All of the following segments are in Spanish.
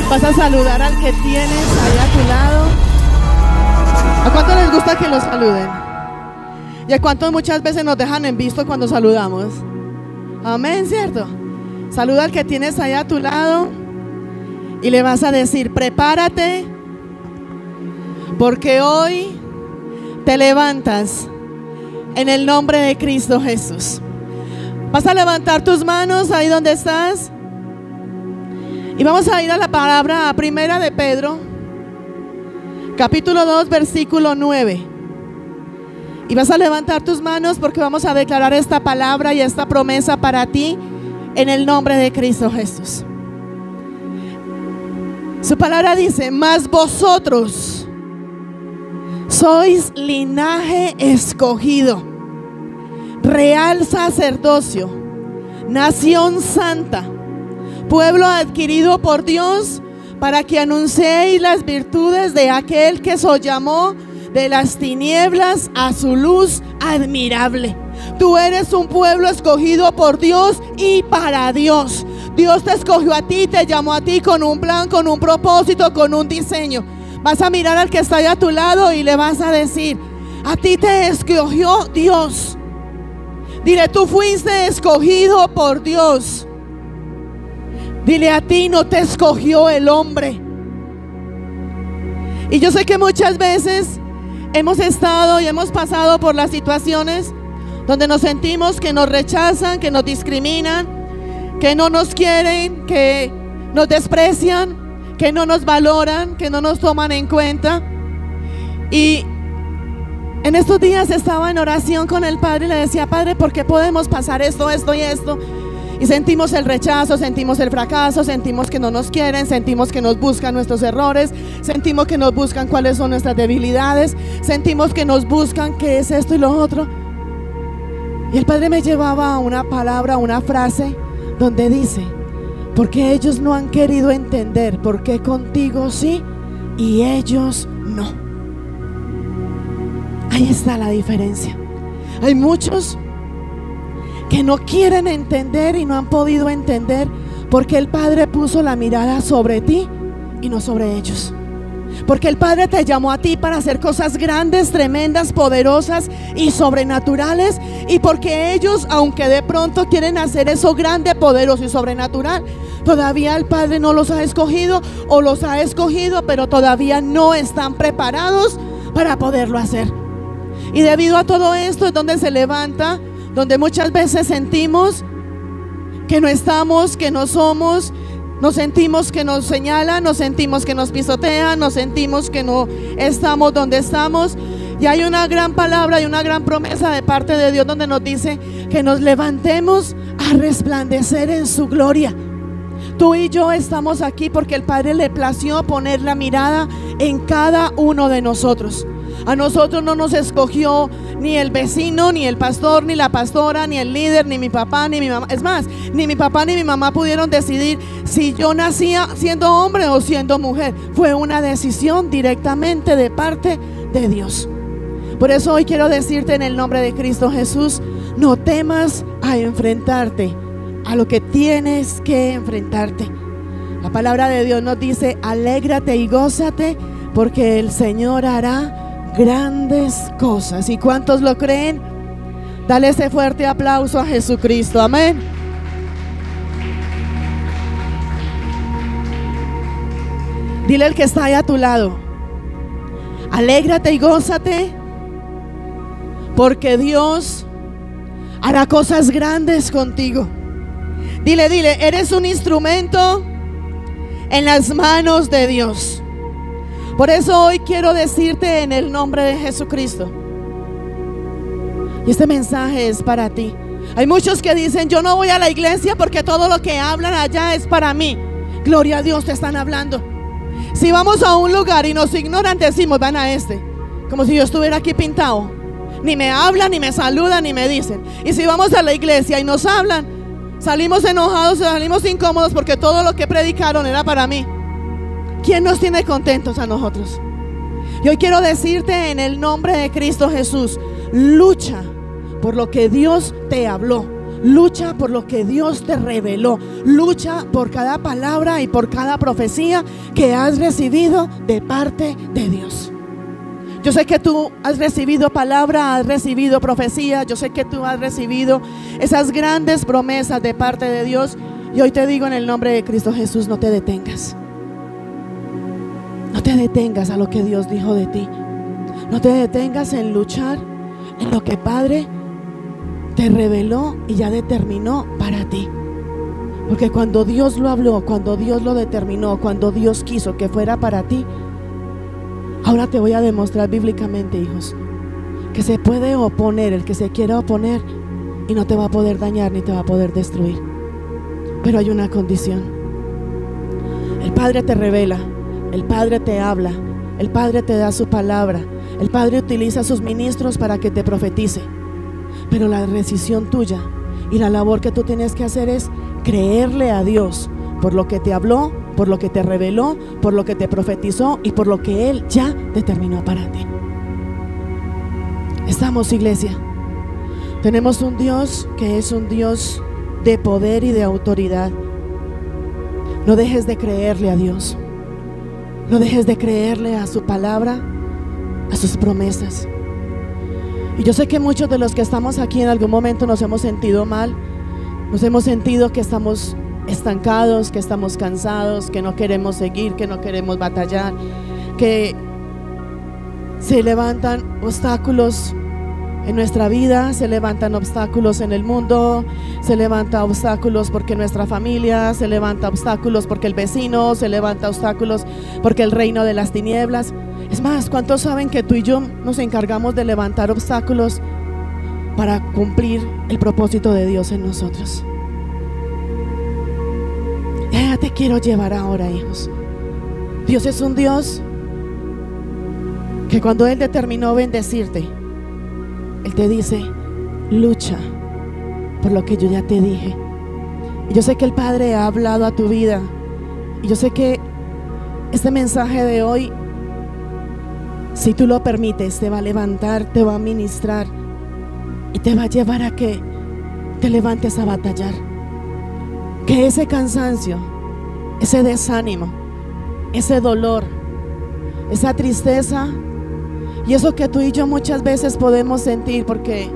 Vas a saludar al que tienes ahí a tu lado. ¿A cuántos les gusta que los saluden? ¿Y a cuántos muchas veces nos dejan en visto cuando saludamos? Amén, ¿cierto? Saluda al que tienes ahí a tu lado y le vas a decir: prepárate, porque hoy te levantas en el nombre de Cristo Jesús. Vas a levantar tus manos ahí donde estás y vamos a ir a la palabra primera de Pedro, capítulo 2, versículo 9. Y vas a levantar tus manos porque vamos a declarar esta palabra y esta promesa para ti en el nombre de Cristo Jesús. Su palabra dice: mas vosotros sois linaje escogido, real sacerdocio, nación santa, pueblo adquirido por Dios, para que anunciéis las virtudes de aquel que os llamó de las tinieblas a su luz admirable. Tú eres un pueblo escogido por Dios y para Dios. Dios te escogió a ti, te llamó a ti con un plan, con un propósito, con un diseño. Vas a mirar al que está ahí a tu lado y le vas a decir: a ti te escogió Dios. Dile: tú fuiste escogido por Dios. Dile: a ti no te escogió el hombre. Y yo sé que muchas veces hemos estado y hemos pasado por las situaciones donde nos sentimos que nos rechazan, que nos discriminan, que no nos quieren, que nos desprecian, que no nos valoran, que no nos toman en cuenta. Y en estos días estaba en oración con el Padre y le decía: Padre, ¿por qué podemos pasar esto, esto y esto? Y sentimos el rechazo, sentimos el fracaso, sentimos que no nos quieren, sentimos que nos buscan nuestros errores, sentimos que nos buscan cuáles son nuestras debilidades, sentimos que nos buscan qué es esto y lo otro. Y el Padre me llevaba a una palabra, una frase donde dice: porque ellos no han querido entender por qué contigo sí y ellos no. Ahí está la diferencia. Hay muchos que no quieren entender y no han podido entender porque el Padre puso la mirada sobre ti y no sobre ellos. Porque el Padre te llamó a ti para hacer cosas grandes, tremendas, poderosas y sobrenaturales. Y porque ellos, aunque de pronto quieren hacer eso grande, poderoso y sobrenatural, todavía el Padre no los ha escogido, o los ha escogido, pero todavía no están preparados para poderlo hacer. Y debido a todo esto es donde se levanta, donde muchas veces sentimos que no estamos, que no somos, nos sentimos que nos señalan, nos sentimos que nos pisotean, nos sentimos que no estamos donde estamos. Y hay una gran palabra y una gran promesa de parte de Dios donde nos dice que nos levantemos a resplandecer en su gloria. Tú y yo estamos aquí porque el Padre le plació poner la mirada en cada uno de nosotros. A nosotros no nos escogió ni el vecino, ni el pastor, ni la pastora, ni el líder, ni mi papá, ni mi mamá. Es más, ni mi papá ni mi mamá pudieron decidir si yo nacía siendo hombre o siendo mujer. Fue una decisión directamente de parte de Dios. Por eso hoy quiero decirte en el nombre de Cristo Jesús: no temas a enfrentarte a lo que tienes que enfrentarte. La palabra de Dios nos dice: alégrate y gózate, porque el Señor hará grandes cosas. ¿Y cuántos lo creen? Dale ese fuerte aplauso a Jesucristo. Amén. Dile al que está ahí a tu lado: alégrate y gózate, porque Dios hará cosas grandes contigo. Dile, eres un instrumento en las manos de Dios. Por eso hoy quiero decirte en el nombre de Jesucristo, y este mensaje es para ti. Hay muchos que dicen: yo no voy a la iglesia porque todo lo que hablan allá es para mí. Gloria a Dios, te están hablando. Si vamos a un lugar y nos ignoran, decimos: van a este, como si yo estuviera aquí pintado. Ni me hablan, ni me saludan, ni me dicen. Y si vamos a la iglesia y nos hablan, salimos enojados, salimos incómodos porque todo lo que predicaron era para mí. ¿Quién nos tiene contentos a nosotros? Y hoy quiero decirte en el nombre de Cristo Jesús: lucha por lo que Dios te habló, Lucha por lo que Dios te reveló. Lucha por cada palabra y por cada profecía que has recibido de parte de Dios. Yo sé que tú has recibido palabra, has recibido profecía. Yo sé que tú has recibido esas grandes promesas de parte de Dios. Y hoy te digo en el nombre de Cristo Jesús, no te detengas. No te detengas a lo que Dios dijo de ti. No te detengas en luchar en lo que Padre te reveló y ya determinó para ti. Porque cuando Dios lo habló, cuando Dios lo determinó, cuando Dios quiso que fuera para ti, ahora te voy a demostrar bíblicamente, hijos, que se puede oponer el que se quiera oponer y no te va a poder dañar ni te va a poder destruir. Pero hay una condición. El Padre te revela, el Padre te habla, el Padre te da su palabra, el Padre utiliza a sus ministros para que te profetice. Pero la decisión tuya y la labor que tú tienes que hacer es creerle a Dios por lo que te habló, por lo que te reveló, por lo que te profetizó y por lo que Él ya determinó para ti. Estamos, iglesia. Tenemos un Dios que es un Dios de poder y de autoridad. No dejes de creerle a Dios. No dejes de creerle a su palabra, a sus promesas. Y yo sé que muchos de los que estamos aquí en algún momento nos hemos sentido mal, nos hemos sentido que estamos estancados, que estamos cansados, que no queremos seguir, que no queremos batallar, que se levantan obstáculos en nuestra vida, se levantan obstáculos en el mundo, se levantan obstáculos porque nuestra familia, se levanta obstáculos porque el vecino, se levanta obstáculos porque el reino de las tinieblas. Es más, ¿cuántos saben que tú y yo nos encargamos de levantar obstáculos para cumplir el propósito de Dios en nosotros? Ya te quiero llevar ahora, hijos. Dios es un Dios que cuando Él determinó bendecirte, Él te dice: lucha por lo que yo ya te dije. Y yo sé que el Padre ha hablado a tu vida, y yo sé que este mensaje de hoy, si tú lo permites, te va a levantar, te va a ministrar y te va a llevar a que te levantes a batallar. Que ese cansancio, ese desánimo, ese dolor, esa tristeza y eso que tú y yo muchas veces podemos sentir porque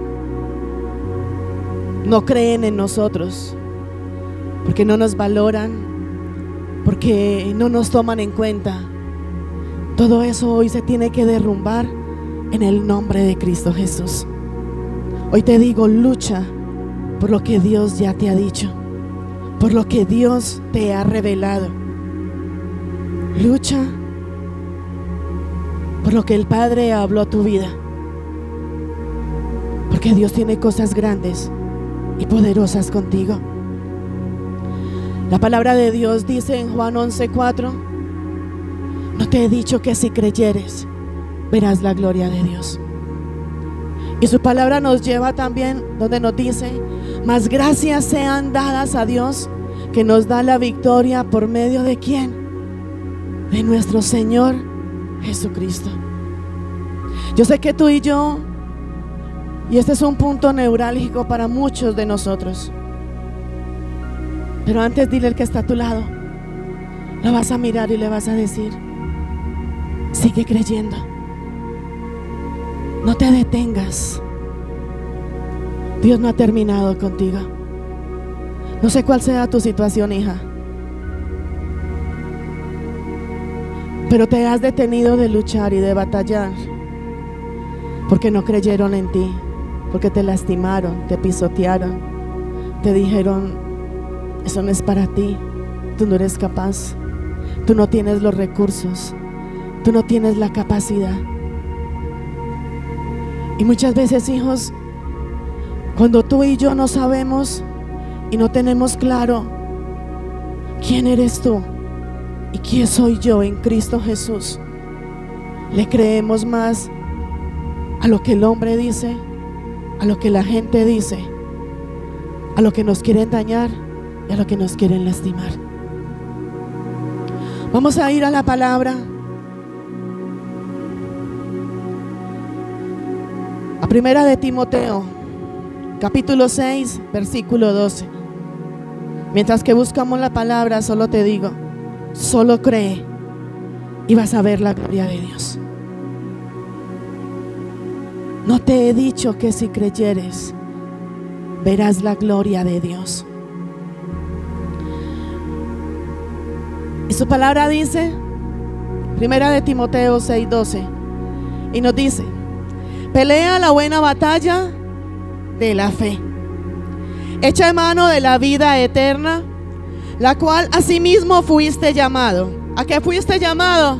no creen en nosotros, porque no nos valoran, porque no nos toman en cuenta, todo eso hoy se tiene que derrumbar en el nombre de Cristo Jesús. Hoy te digo, lucha por lo que Dios ya te ha dicho, por lo que Dios te ha revelado. Lucha por lo que el Padre habló a tu vida, porque Dios tiene cosas grandes y poderosas contigo. La palabra de Dios dice en Juan 11:4: no te he dicho que si creyeres verás la gloria de Dios. Y su palabra nos lleva también donde nos dice: mas gracias sean dadas a Dios que nos da la victoria por medio de ¿quién? De nuestro Señor Jesucristo. Yo sé que tú y yo, y este es un punto neurálgico para muchos de nosotros, pero antes dile al que está a tu lado, lo vas a mirar y le vas a decir: sigue creyendo, no te detengas. Dios no ha terminado contigo. No sé cuál sea tu situación, hija, pero te has detenido de luchar y de batallar porque no creyeron en ti, porque te lastimaron, te pisotearon, te dijeron: eso no es para ti, tú no eres capaz, tú no tienes los recursos, tú no tienes la capacidad. Y muchas veces, hijos, cuando tú y yo no sabemos y no tenemos claro quién eres tú y quién soy yo en Cristo Jesús, le creemos más a lo que el hombre dice, a lo que la gente dice, a lo que nos quieren dañar y a lo que nos quieren lastimar. Vamos a ir a la palabra. A primera de Timoteo, capítulo 6, versículo 12. Mientras que buscamos la palabra, solo te digo, solo cree y vas a ver la gloria de Dios. No te he dicho que si creyeres, verás la gloria de Dios. Y su palabra dice, primera de Timoteo 6:12, y nos dice: pelea la buena batalla de la fe, echa mano de la vida eterna, la cual asimismo fuiste llamado. ¿A qué fuiste llamado?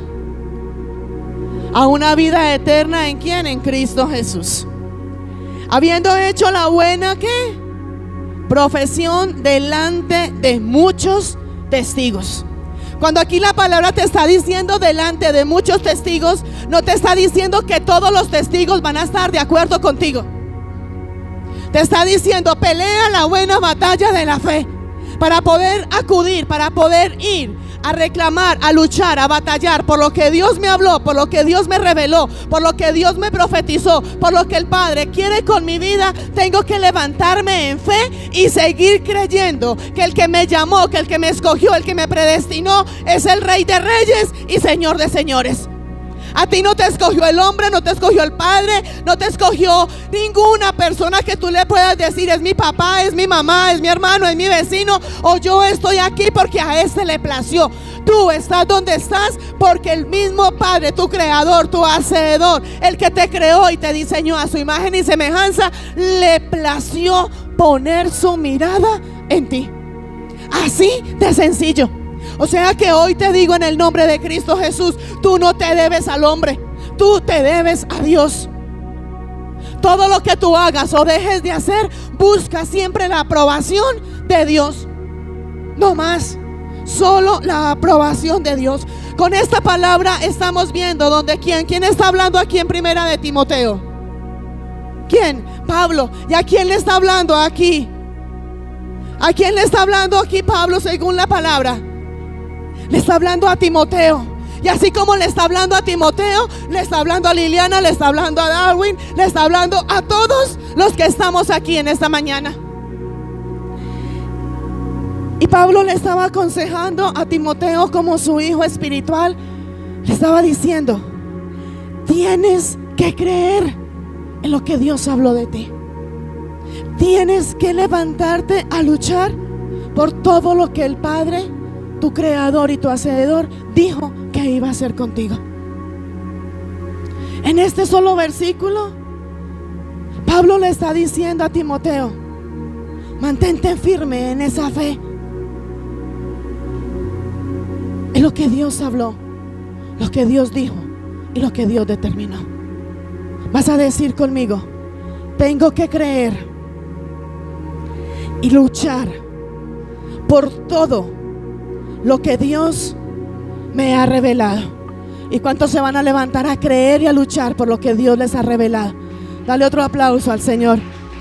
A una vida eterna. ¿En quién? En Cristo Jesús. Habiendo hecho la buena, ¿qué? Profesión delante de muchos testigos. Cuando aquí la palabra te está diciendo delante de muchos testigos, no te está diciendo que todos los testigos van a estar de acuerdo contigo. Te está diciendo: pelea la buena batalla de la fe, para poder acudir, para poder ir a reclamar, a luchar, a batallar por lo que Dios me habló, por lo que Dios me reveló, por lo que Dios me profetizó, por lo que el Padre quiere con mi vida. Tengo que levantarme en fe y seguir creyendo que el que me llamó, que el que me escogió, el que me predestinó, es el Rey de Reyes y Señor de Señores. A ti no te escogió el hombre, no te escogió el padre, no te escogió ninguna persona que tú le puedas decir: es mi papá, es mi mamá, es mi hermano, es mi vecino, o yo estoy aquí porque a este le plació. Tú estás donde estás porque el mismo Padre, tu creador, tu hacedor, el que te creó y te diseñó a su imagen y semejanza, le plació poner su mirada en ti. Así de sencillo. O sea que hoy te digo en el nombre de Cristo Jesús: tú no te debes al hombre, tú te debes a Dios. Todo lo que tú hagas o dejes de hacer, busca siempre la aprobación de Dios. No más, solo la aprobación de Dios. Con esta palabra estamos viendo donde ¿quién está hablando aquí en primera de Timoteo? ¿Quién? Pablo. ¿Y a quién le está hablando aquí? ¿A quién le está hablando aquí Pablo según la palabra? Le está hablando a Timoteo. Y así como le está hablando a Timoteo, le está hablando a Liliana, le está hablando a Darwin, le está hablando a todos los que estamos aquí en esta mañana. Y Pablo le estaba aconsejando a Timoteo como su hijo espiritual. Le estaba diciendo: tienes que creer en lo que Dios habló de ti. Tienes que levantarte a luchar por todo lo que el Padre, tu creador y tu hacedor, dijo que iba a hacer contigo. En este solo versículo, Pablo le está diciendo a Timoteo: mantente firme en esa fe, en lo que Dios habló, lo que Dios dijo y lo que Dios determinó. Vas a decir conmigo: tengo que creer y luchar por todo lo que Dios me ha revelado. ¿Y cuántos se van a levantar a creer y a luchar por lo que Dios les ha revelado? Dale otro aplauso al Señor.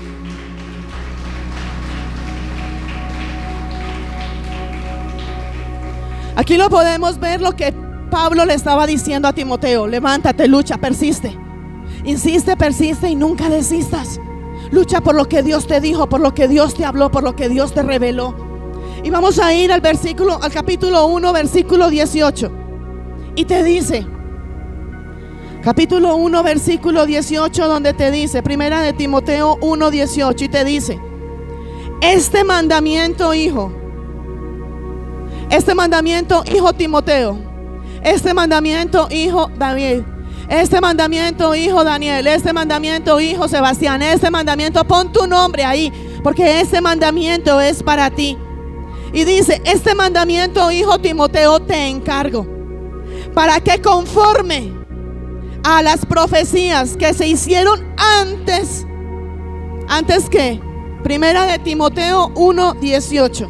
Aquí lo podemos ver lo que Pablo le estaba diciendo a Timoteo: levántate, lucha, persiste, insiste, persiste y nunca desistas. Lucha por lo que Dios te dijo, por lo que Dios te habló, por lo que Dios te reveló. Y vamos a ir al capítulo 1, versículo 18. Y te dice, capítulo 1, versículo 18, donde te dice, primera de Timoteo 1, 18, y te dice: este mandamiento, hijo Timoteo, este mandamiento, hijo David, este mandamiento, hijo Daniel, este mandamiento, hijo Sebastián, este mandamiento, pon tu nombre ahí, porque este mandamiento es para ti. Y dice: este mandamiento, hijo Timoteo, te encargo, para que conforme a las profecías que se hicieron antes que, primera de Timoteo 1, 18.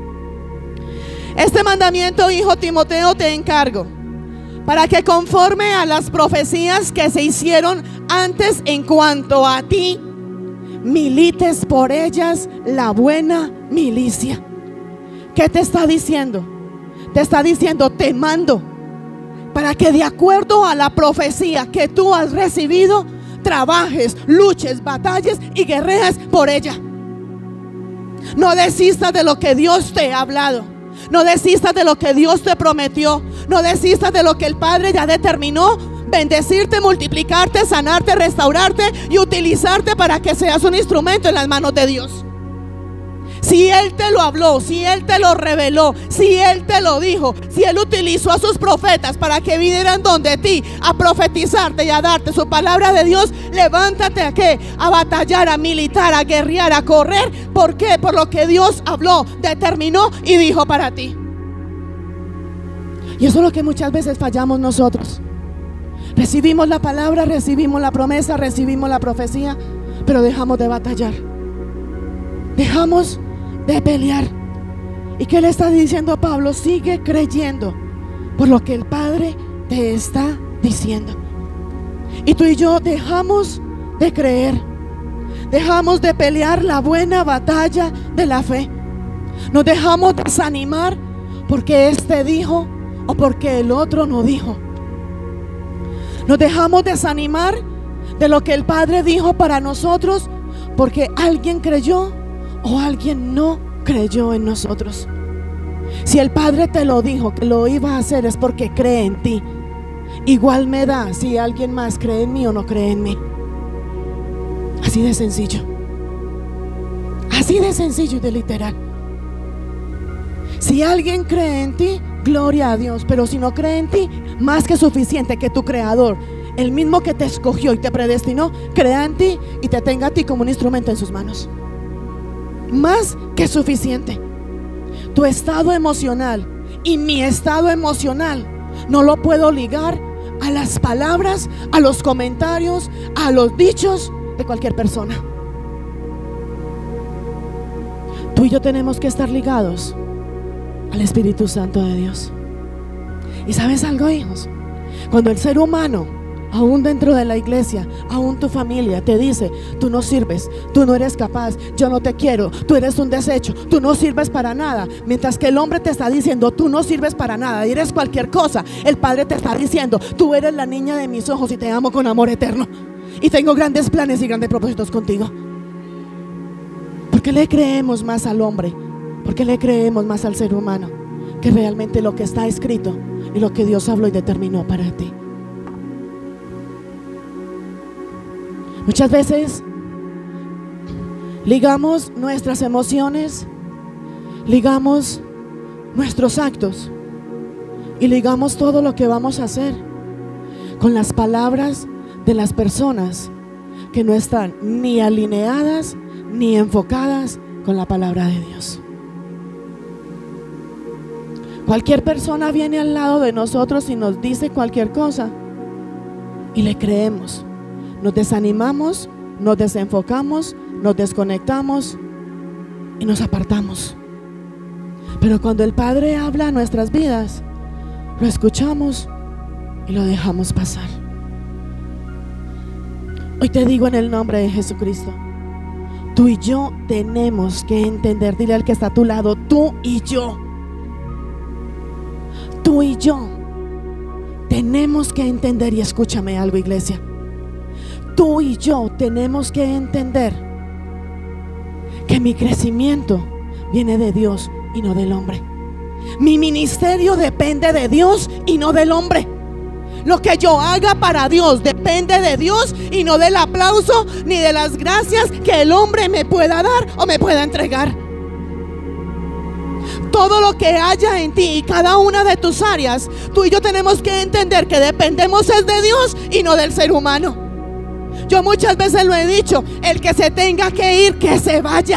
Este mandamiento, hijo Timoteo, te encargo, para que conforme a las profecías que se hicieron antes en cuanto a ti, milites por ellas la buena milicia. ¿Qué te está diciendo? Te está diciendo: te mando para que de acuerdo a la profecía que tú has recibido, trabajes, luches, batalles y guerreas por ella. No desistas de lo que Dios te ha hablado. No desistas de lo que Dios te prometió. No desistas de lo que el Padre ya determinó: bendecirte, multiplicarte, sanarte, restaurarte y utilizarte para que seas un instrumento en las manos de Dios. Si Él te lo habló, si Él te lo reveló, si Él te lo dijo, si Él utilizó a sus profetas para que vinieran donde ti a profetizarte y a darte su palabra de Dios, levántate a qué, a batallar, a militar, a guerrear, a correr. ¿Por qué? Por lo que Dios habló, determinó y dijo para ti. Y eso es lo que muchas veces fallamos nosotros. Recibimos la palabra, recibimos la promesa, recibimos la profecía, pero dejamos de batallar, dejamos de pelear. ¿Y qué le está diciendo Pablo? Sigue creyendo por lo que el Padre te está diciendo. Y tú y yo dejamos de creer, dejamos de pelear la buena batalla de la fe. Nos dejamos desanimar porque este dijo o porque el otro no dijo. Nos dejamos desanimar de lo que el Padre dijo para nosotros porque alguien creyó o alguien no creyó en nosotros. Si el Padre te lo dijo que lo iba a hacer, es porque cree en ti. Igual me da si alguien más cree en mí o no cree en mí. Así de sencillo. Así de sencillo y de literal. Si alguien cree en ti, gloria a Dios. Pero si no cree en ti, más que suficiente que tu Creador, el mismo que te escogió y te predestinó, crea en ti y te tenga a ti como un instrumento en sus manos. Más que suficiente. Tu estado emocional y mi estado emocional no lo puedo ligar a las palabras, a los comentarios, a los dichos de cualquier persona. Tú y yo tenemos que estar ligados al Espíritu Santo de Dios. ¿Y sabes algo, hijos? Cuando el ser humano, aún dentro de la iglesia, aún tu familia te dice: tú no sirves, tú no eres capaz, yo no te quiero, tú eres un desecho, tú no sirves para nada. Mientras que el hombre te está diciendo: tú no sirves para nada, eres cualquier cosa, el Padre te está diciendo: tú eres la niña de mis ojos y te amo con amor eterno y tengo grandes planes y grandes propósitos contigo. ¿Por qué le creemos más al hombre? ¿Por qué le creemos más al ser humano que realmente lo que está escrito y lo que Dios habló y determinó para ti? Muchas veces ligamos nuestras emociones, ligamos nuestros actos y ligamos todo lo que vamos a hacer con las palabras de las personas que no están ni alineadas ni enfocadas con la palabra de Dios. Cualquier persona viene al lado de nosotros y nos dice cualquier cosa y le creemos. Nos desanimamos, nos desenfocamos, nos desconectamos y nos apartamos. Pero cuando el Padre habla a nuestras vidas, lo escuchamos y lo dejamos pasar. Hoy te digo en el nombre de Jesucristo, tú y yo tenemos que entender. Dile al que está a tu lado: tú y yo. Tú y yo tenemos que entender. Y escúchame algo, iglesia. Tú y yo tenemos que entender que mi crecimiento viene de Dios y no del hombre. Mi ministerio depende de Dios y no del hombre. Lo que yo haga para Dios depende de Dios y no del aplauso ni de las gracias que el hombre me pueda dar o me pueda entregar. Todo lo que haya en ti y cada una de tus áreas, tú y yo tenemos que entender que dependemos es de Dios y no del ser humano. Yo muchas veces lo he dicho: el que se tenga que ir, que se vaya.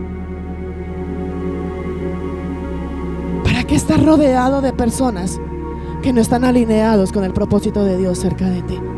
¿Para qué estar rodeado de personas que no están alineados con el propósito de Dios cerca de ti?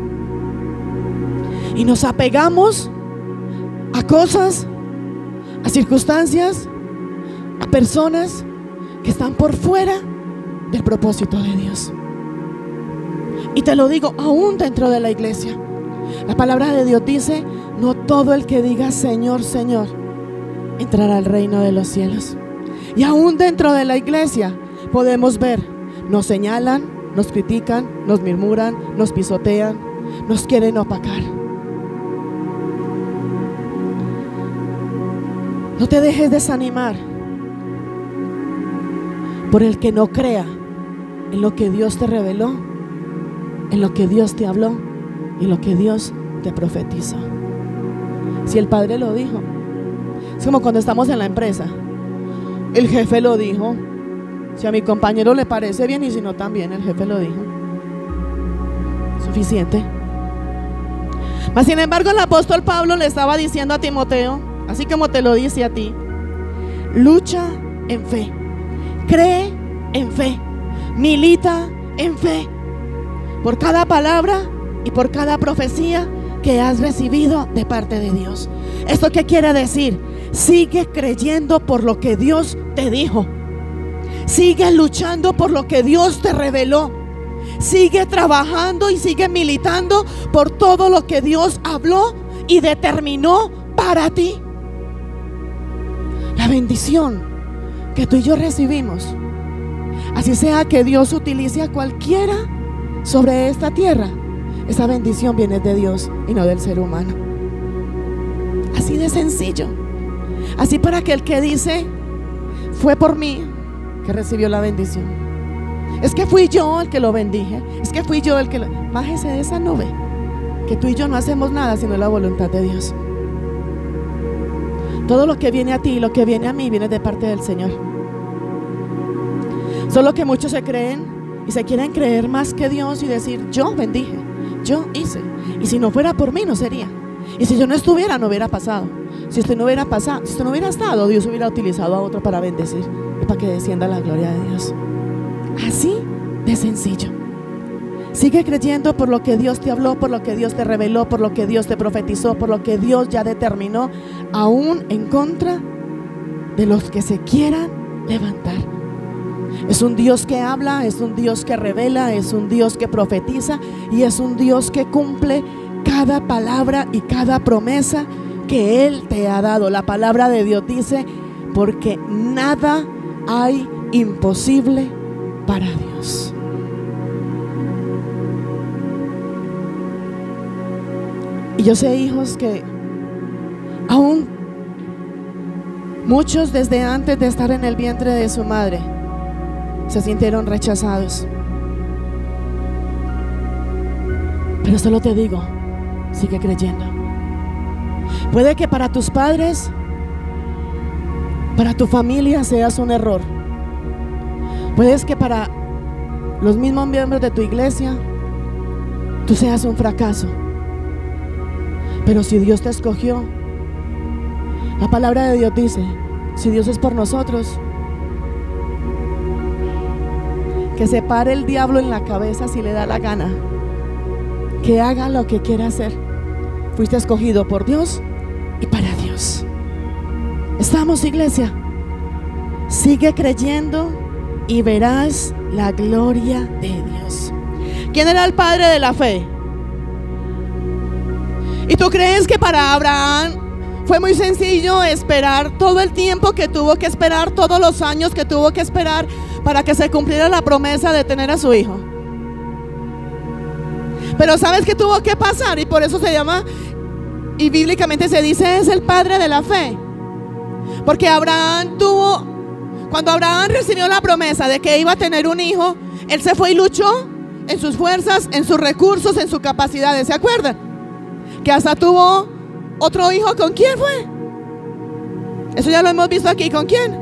Y nos apegamos a cosas, a circunstancias, a personas que están por fuera del propósito de Dios. Y te lo digo, aún dentro de la iglesia. La palabra de Dios dice: no todo el que diga Señor, Señor entrará al reino de los cielos. Y aún dentro de la iglesia podemos ver: nos señalan, nos critican, nos murmuran, nos pisotean, nos quieren opacar. No te dejes desanimar por el que no crea en lo que Dios te reveló, en lo que Dios te habló y en lo que Dios te profetizó. Si el Padre lo dijo, es como cuando estamos en la empresa, el jefe lo dijo. Si a mi compañero le parece bien y si no también, el jefe lo dijo. Suficiente. Mas sin embargo el apóstol Pablo le estaba diciendo a Timoteo, así como te lo dice a ti: lucha en fe, cree en fe, milita en fe, por cada palabra y por cada profecía que has recibido de parte de Dios. ¿Esto qué quiere decir? Sigue creyendo por lo que Dios te dijo. Sigue luchando por lo que Dios te reveló. Sigue trabajando y sigue militando por todo lo que Dios habló y determinó para ti. La bendición que tú y yo recibimos, así sea que Dios utilice a cualquiera sobre esta tierra, esa bendición viene de Dios y no del ser humano. Así de sencillo. Así para aquel que dice: fue por mí que recibió la bendición. Es que fui yo el que lo bendije. Es que fui yo el que lo... Bájese de esa nube, que tú y yo no hacemos nada sino la voluntad de Dios. Todo lo que viene a ti y lo que viene a mí viene de parte del Señor. Solo que muchos se creen y se quieren creer más que Dios y decir: yo bendije, yo hice, y si no fuera por mí no sería, y si yo no estuviera no hubiera pasado. Si usted no hubiera pasado, si usted no hubiera estado, Dios hubiera utilizado a otro para bendecir y para que descienda la gloria de Dios. Así de sencillo. Sigue creyendo por lo que Dios te habló, por lo que Dios te reveló, por lo que Dios te profetizó, por lo que Dios ya determinó, aún en contra de los que se quieran levantar. Es un Dios que habla, es un Dios que revela, es un Dios que profetiza y es un Dios que cumple cada palabra y cada promesa que Él te ha dado. La palabra de Dios dice: porque nada hay imposible para Dios. Y yo sé, hijos, que aún muchos desde antes de estar en el vientre de su madre se sintieron rechazados. Pero solo te digo, sigue creyendo. Puede que para tus padres, para tu familia seas un error. Puede que para los mismos miembros de tu iglesia tú seas un fracaso. Pero si Dios te escogió, la palabra de Dios dice: si Dios es por nosotros, que se pare el diablo en la cabeza si le da la gana, que haga lo que quiera hacer. Fuiste escogido por Dios y para Dios. ¿Estamos, iglesia? Sigue creyendo y verás la gloria de Dios. ¿Quién era el padre de la fe? ¿Y tú crees que para Abraham fue muy sencillo esperar todo el tiempo que tuvo que esperar, todos los años que tuvo que esperar para que se cumpliera la promesa de tener a su hijo? Pero ¿sabes qué tuvo que pasar? Y por eso se llama, y bíblicamente se dice, es el padre de la fe. Porque Abraham tuvo, cuando Abraham recibió la promesa de que iba a tener un hijo, él se fue y luchó en sus fuerzas, en sus recursos, en sus capacidades. ¿Se acuerdan? Que hasta tuvo otro hijo. ¿Con quién fue? Eso ya lo hemos visto aquí. ¿Con quién?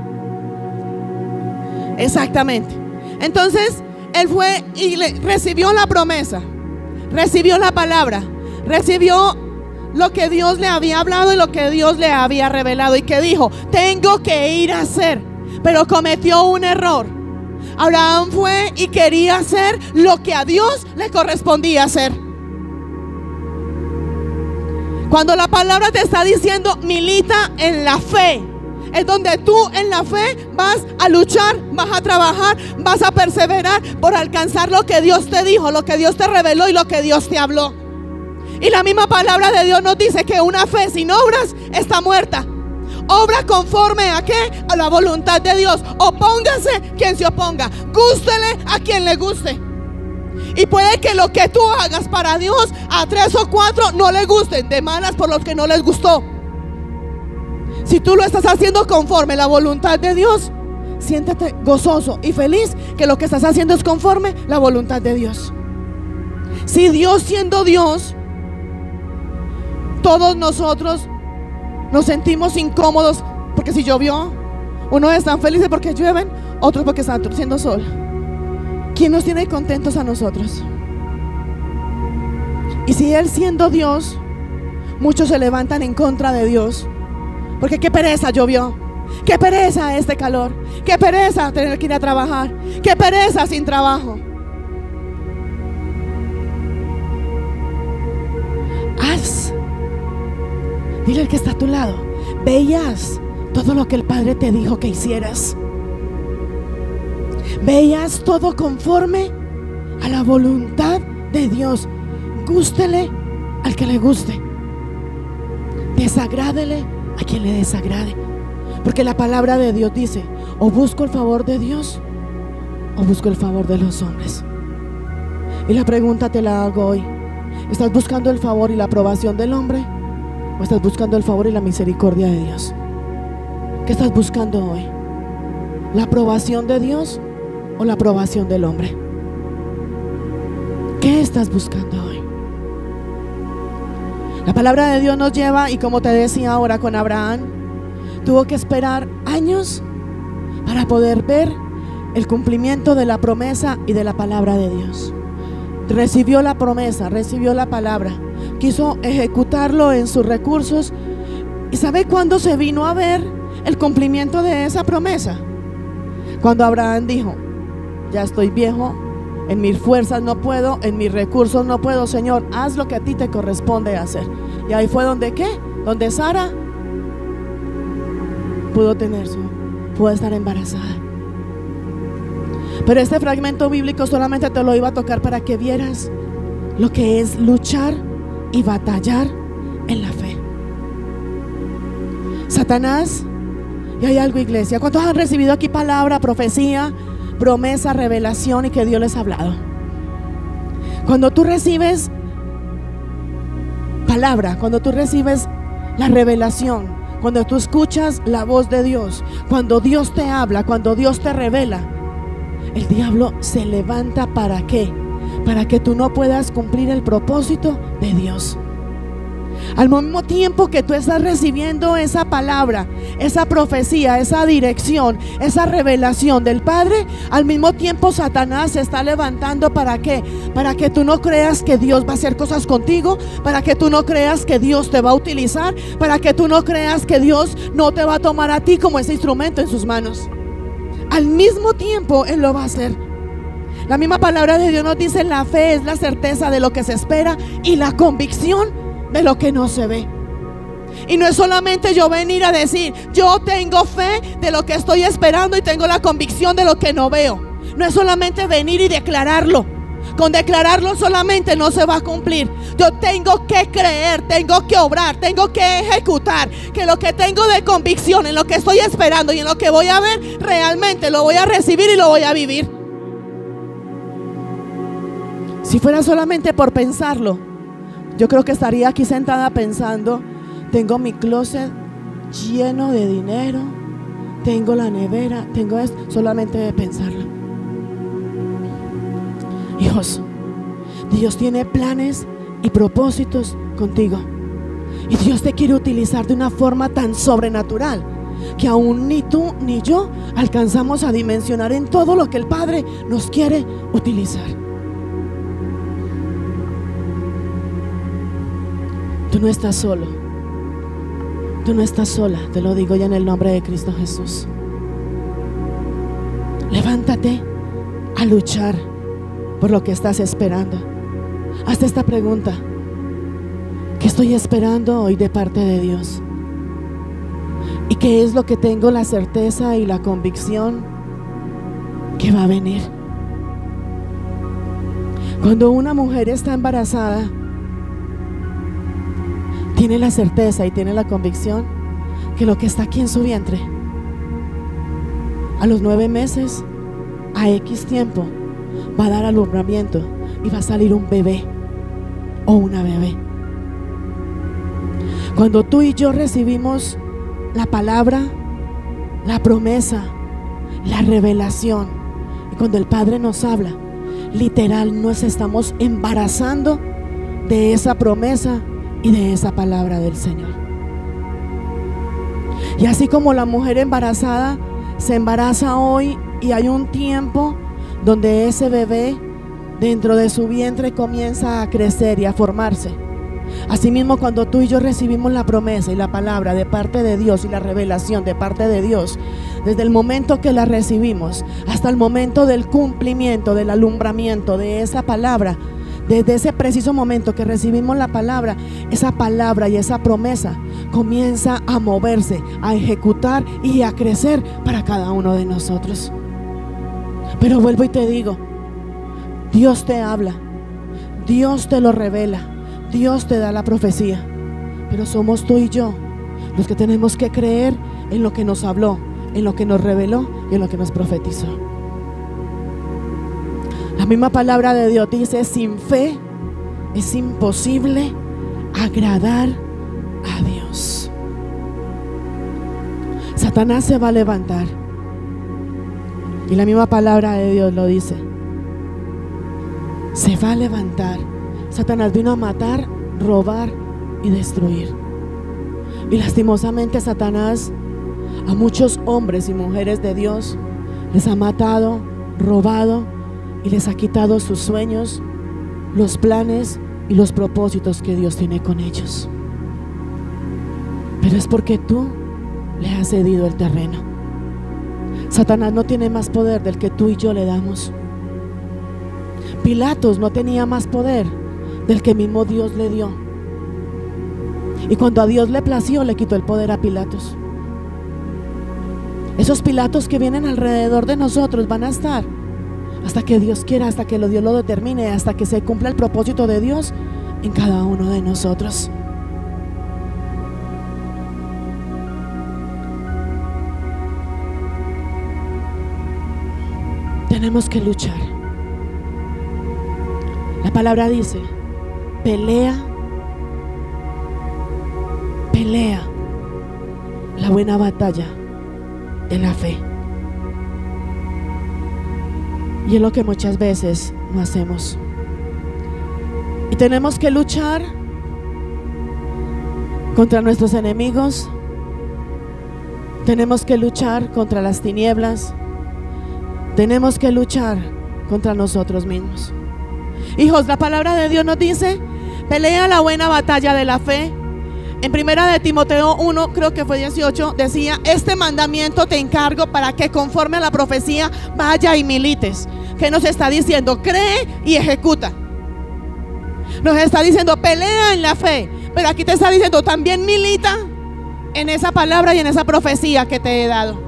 Exactamente. Entonces él fue y recibió la promesa, recibió la palabra, recibió lo que Dios le había hablado y lo que Dios le había revelado, y que dijo: tengo que ir a hacer. Pero cometió un error. Abraham fue y quería hacer lo que a Dios le correspondía hacer. Cuando la palabra te está diciendo milita en la fe, es donde tú en la fe vas a luchar, vas a trabajar, vas a perseverar por alcanzar lo que Dios te dijo, lo que Dios te reveló y lo que Dios te habló. Y la misma palabra de Dios nos dice que una fe sin obras está muerta. Obra conforme a ¿qué? A la voluntad de Dios. Opóngase quien se oponga, gústele a quien le guste. Y puede que lo que tú hagas para Dios a 3 o 4 no le gusten, de malas por los que no les gustó. Si tú lo estás haciendo conforme a la voluntad de Dios, siéntate gozoso y feliz que lo que estás haciendo es conforme a la voluntad de Dios. Si Dios siendo Dios, todos nosotros nos sentimos incómodos porque si llovió, unos están felices porque llueven, otros porque están haciendo sol. ¿Quién nos tiene contentos a nosotros? Y si Él siendo Dios, muchos se levantan en contra de Dios, porque qué pereza llovió, qué pereza este calor, qué pereza tener que ir a trabajar, qué pereza sin trabajo. Dile al que está a tu lado, veías todo lo que el Padre te dijo que hicieras. Veías todo conforme a la voluntad de Dios. Gústele al que le guste, desagrádele a quien le desagrade, porque la palabra de Dios dice: o busco el favor de Dios o busco el favor de los hombres. Y la pregunta te la hago hoy: ¿estás buscando el favor y la aprobación del hombre o estás buscando el favor y la misericordia de Dios? ¿Qué estás buscando hoy? ¿La aprobación de Dios o la aprobación del hombre? ¿Qué estás buscando hoy? La palabra de Dios nos lleva, y como te decía ahora con Abraham, tuvo que esperar años para poder ver el cumplimiento de la promesa y de la palabra de Dios. Recibió la promesa, recibió la palabra, quiso ejecutarlo en sus recursos. ¿Y sabe cuándo se vino a ver el cumplimiento de esa promesa? Cuando Abraham dijo: ya estoy viejo, en mis fuerzas no puedo, en mis recursos no puedo, Señor, haz lo que a ti te corresponde hacer. Y ahí fue donde ¿qué? Donde Sara pudo estar embarazada. Pero este fragmento bíblico solamente te lo iba a tocar para que vieras lo que es luchar y batallar en la fe. Satanás, y hay algo, iglesia, ¿cuántos han recibido aquí palabra, profecía, promesa, revelación y que Dios les ha hablado? Cuando tú recibes palabra, cuando tú recibes la revelación, cuando tú escuchas la voz de Dios, cuando Dios te habla, cuando Dios te revela, el diablo se levanta. ¿Para qué? Para que tú no puedas cumplir el propósito de Dios. Al mismo tiempo que tú estás recibiendo esa palabra, esa profecía, esa dirección, esa revelación del Padre, al mismo tiempo Satanás se está levantando. ¿Para qué? Para que tú no creas que Dios va a hacer cosas contigo, para que tú no creas que Dios te va a utilizar, para que tú no creas que Dios no te va a tomar a ti como ese instrumento en sus manos. Al mismo tiempo Él lo va a hacer. La misma palabra de Dios nos dice: la fe es la certeza de lo que se espera y la convicción de lo que no se ve. Y no es solamente yo venir a decir: yo tengo fe de lo que estoy esperando y tengo la convicción de lo que no veo. No es solamente venir y declararlo. Con declararlo solamente no se va a cumplir. Yo tengo que creer, tengo que obrar, tengo que ejecutar, que lo que tengo de convicción, en lo que estoy esperando y en lo que voy a ver, realmente lo voy a recibir y lo voy a vivir. Si fuera solamente por pensarlo, yo creo que estaría aquí sentada pensando: tengo mi closet lleno de dinero, tengo la nevera, tengo esto, solamente de pensarlo. Hijos, Dios tiene planes y propósitos contigo, y Dios te quiere utilizar de una forma tan sobrenatural que aún ni tú ni yo alcanzamos a dimensionar en todo lo que el Padre nos quiere utilizar. Tú no estás solo, tú no estás sola, te lo digo ya en el nombre de Cristo Jesús. Levántate a luchar por lo que estás esperando. Hazte esta pregunta: ¿qué estoy esperando hoy de parte de Dios? ¿Y qué es lo que tengo la certeza y la convicción que va a venir? Cuando una mujer está embarazada, tiene la certeza y tiene la convicción que lo que está aquí en su vientre, a los 9 meses, a X tiempo, va a dar alumbramiento y va a salir un bebé o una bebé. Cuando tú y yo recibimos la palabra, la promesa, la revelación. Y cuando el Padre nos habla, literal nos estamos embarazando de esa promesa y de esa palabra del Señor. Y así como la mujer embarazada se embaraza hoy y hay un tiempo donde ese bebé dentro de su vientre comienza a crecer y a formarse. Asimismo, cuando tú y yo recibimos la promesa y la palabra de parte de Dios y la revelación de parte de Dios, desde el momento que la recibimos hasta el momento del cumplimiento, del alumbramiento de esa palabra, desde ese preciso momento que recibimos la palabra, esa palabra y esa promesa comienza a moverse, a ejecutar y a crecer para cada uno de nosotros. Pero vuelvo y te digo, Dios te habla, Dios te lo revela, Dios te da la profecía, pero somos tú y yo los que tenemos que creer en lo que nos habló, en lo que nos reveló y en lo que nos profetizó. La misma palabra de Dios dice: sin fe es imposible agradar a Dios. Satanás se va a levantar, y la misma palabra de Dios lo dice. Se va a levantar. Satanás vino a matar, robar y destruir. Y lastimosamente Satanás a muchos hombres y mujeres de Dios les ha matado, robado y les ha quitado sus sueños, los planes y los propósitos que Dios tiene con ellos. Pero es porque tú le has cedido el terreno. Satanás no tiene más poder del que tú y yo le damos. Pilatos no tenía más poder del que mismo Dios le dio. Y cuando a Dios le plació, le quitó el poder a Pilatos. Esos Pilatos que vienen alrededor de nosotros van a estar hasta que Dios quiera, hasta que Dios lo determine, hasta que se cumpla el propósito de Dios en cada uno de nosotros. Tenemos que luchar. La palabra dice: pelea la buena batalla de la fe. Y es lo que muchas veces no hacemos. Y tenemos que luchar contra nuestros enemigos. Tenemos que luchar contra las tinieblas. Tenemos que luchar contra nosotros mismos. Hijos, la palabra de Dios nos dice: pelea la buena batalla de la fe. En primera de Timoteo 1, creo que fue 18, decía: este mandamiento te encargo para que conforme a la profecía vaya y milites. ¿Qué nos está diciendo? Cree y ejecuta. Nos está diciendo pelea en la fe, pero aquí te está diciendo también milita en esa palabra y en esa profecía que te he dado.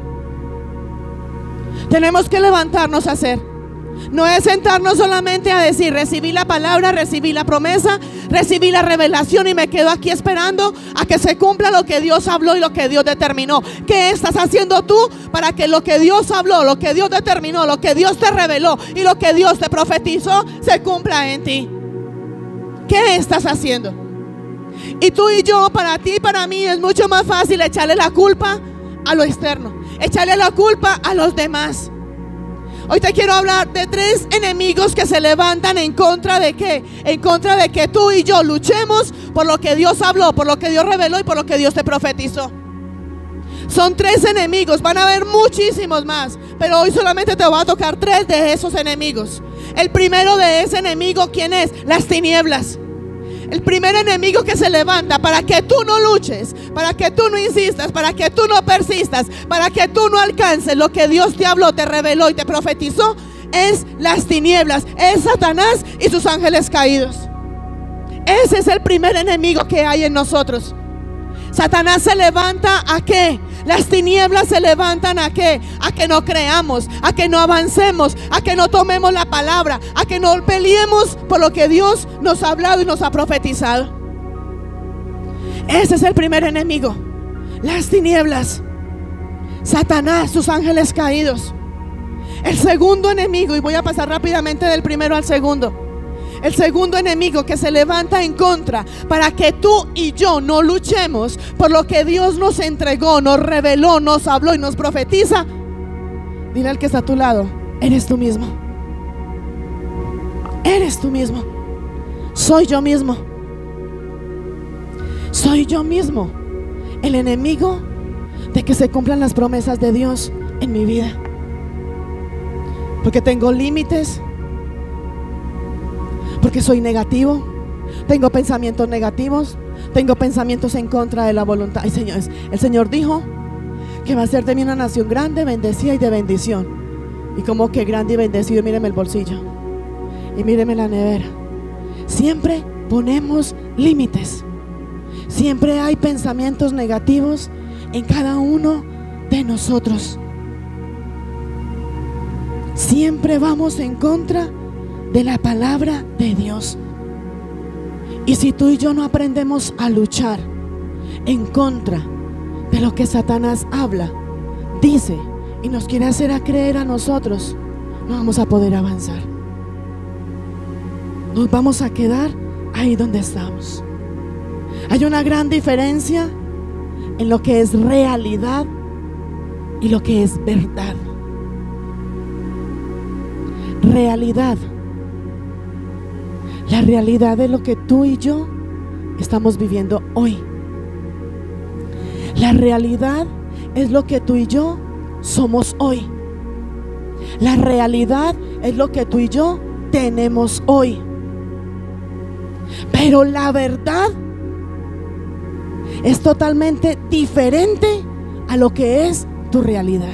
Tenemos que levantarnos a hacer. No es sentarnos solamente a decir: recibí la palabra, recibí la promesa, recibí la revelación y me quedo aquí esperando a que se cumpla lo que Dios habló y lo que Dios determinó. ¿Qué estás haciendo tú para que lo que Dios habló, lo que Dios determinó, lo que Dios te reveló y lo que Dios te profetizó se cumpla en ti? ¿Qué estás haciendo? Y tú y yo, para ti y para mí, es mucho más fácil echarle la culpa a lo externo, echarle la culpa a los demás. Hoy te quiero hablar de 3 enemigos que se levantan en contra de ¿qué? En contra de que tú y yo luchemos por lo que Dios habló, por lo que Dios reveló y por lo que Dios te profetizó. Son 3 enemigos, van a haber muchísimos más, pero hoy solamente te voy a tocar 3 de esos enemigos. El primero de ese enemigo, ¿quién es? Las tinieblas. El primer enemigo que se levanta para que tú no luches, para que tú no insistas, para que tú no persistas, para que tú no alcances lo que Dios te habló, te reveló y te profetizó, es las tinieblas, es Satanás y sus ángeles caídos. Ese es el primer enemigo que hay en nosotros. Satanás se levanta ¿a qué? Las tinieblas se levantan ¿a qué? A que no creamos, a que no avancemos, a que no tomemos la palabra, a que no peleemos por lo que Dios nos ha hablado y nos ha profetizado. Ese es el primer enemigo, las tinieblas, Satanás, sus ángeles caídos. El segundo enemigo, y voy a pasar rápidamente del primero al segundo. El segundo enemigo que se levanta en contra para que tú y yo no luchemos por lo que Dios nos entregó, nos reveló, nos habló y nos profetiza. Dile al que está a tu lado: eres tú mismo. Eres tú mismo. Soy yo mismo. Soy yo mismo el enemigo de que se cumplan las promesas de Dios en mi vida. Porque tengo límites, porque soy negativo, tengo pensamientos negativos, tengo pensamientos en contra de la voluntad. Ay, señores, el Señor dijo que va a ser de mí una nación grande, bendecida y de bendición. Y como que grande y bendecido, míreme el bolsillo y míreme la nevera. Siempre ponemos límites. Siempre hay pensamientos negativos en cada uno de nosotros. Siempre vamos en contra de la palabra de Dios. Y si tú y yo no aprendemos a luchar en contra de lo que Satanás habla, dice y nos quiere hacer a creer a nosotros, no vamos a poder avanzar. Nos vamos a quedar ahí donde estamos. Hay una gran diferencia en lo que es realidad y lo que es verdad. Realidad. La realidad de lo que tú y yo estamos viviendo hoy. La realidad es lo que tú y yo somos hoy. La realidad es lo que tú y yo tenemos hoy. Pero la verdad es totalmente diferente a lo que es tu realidad.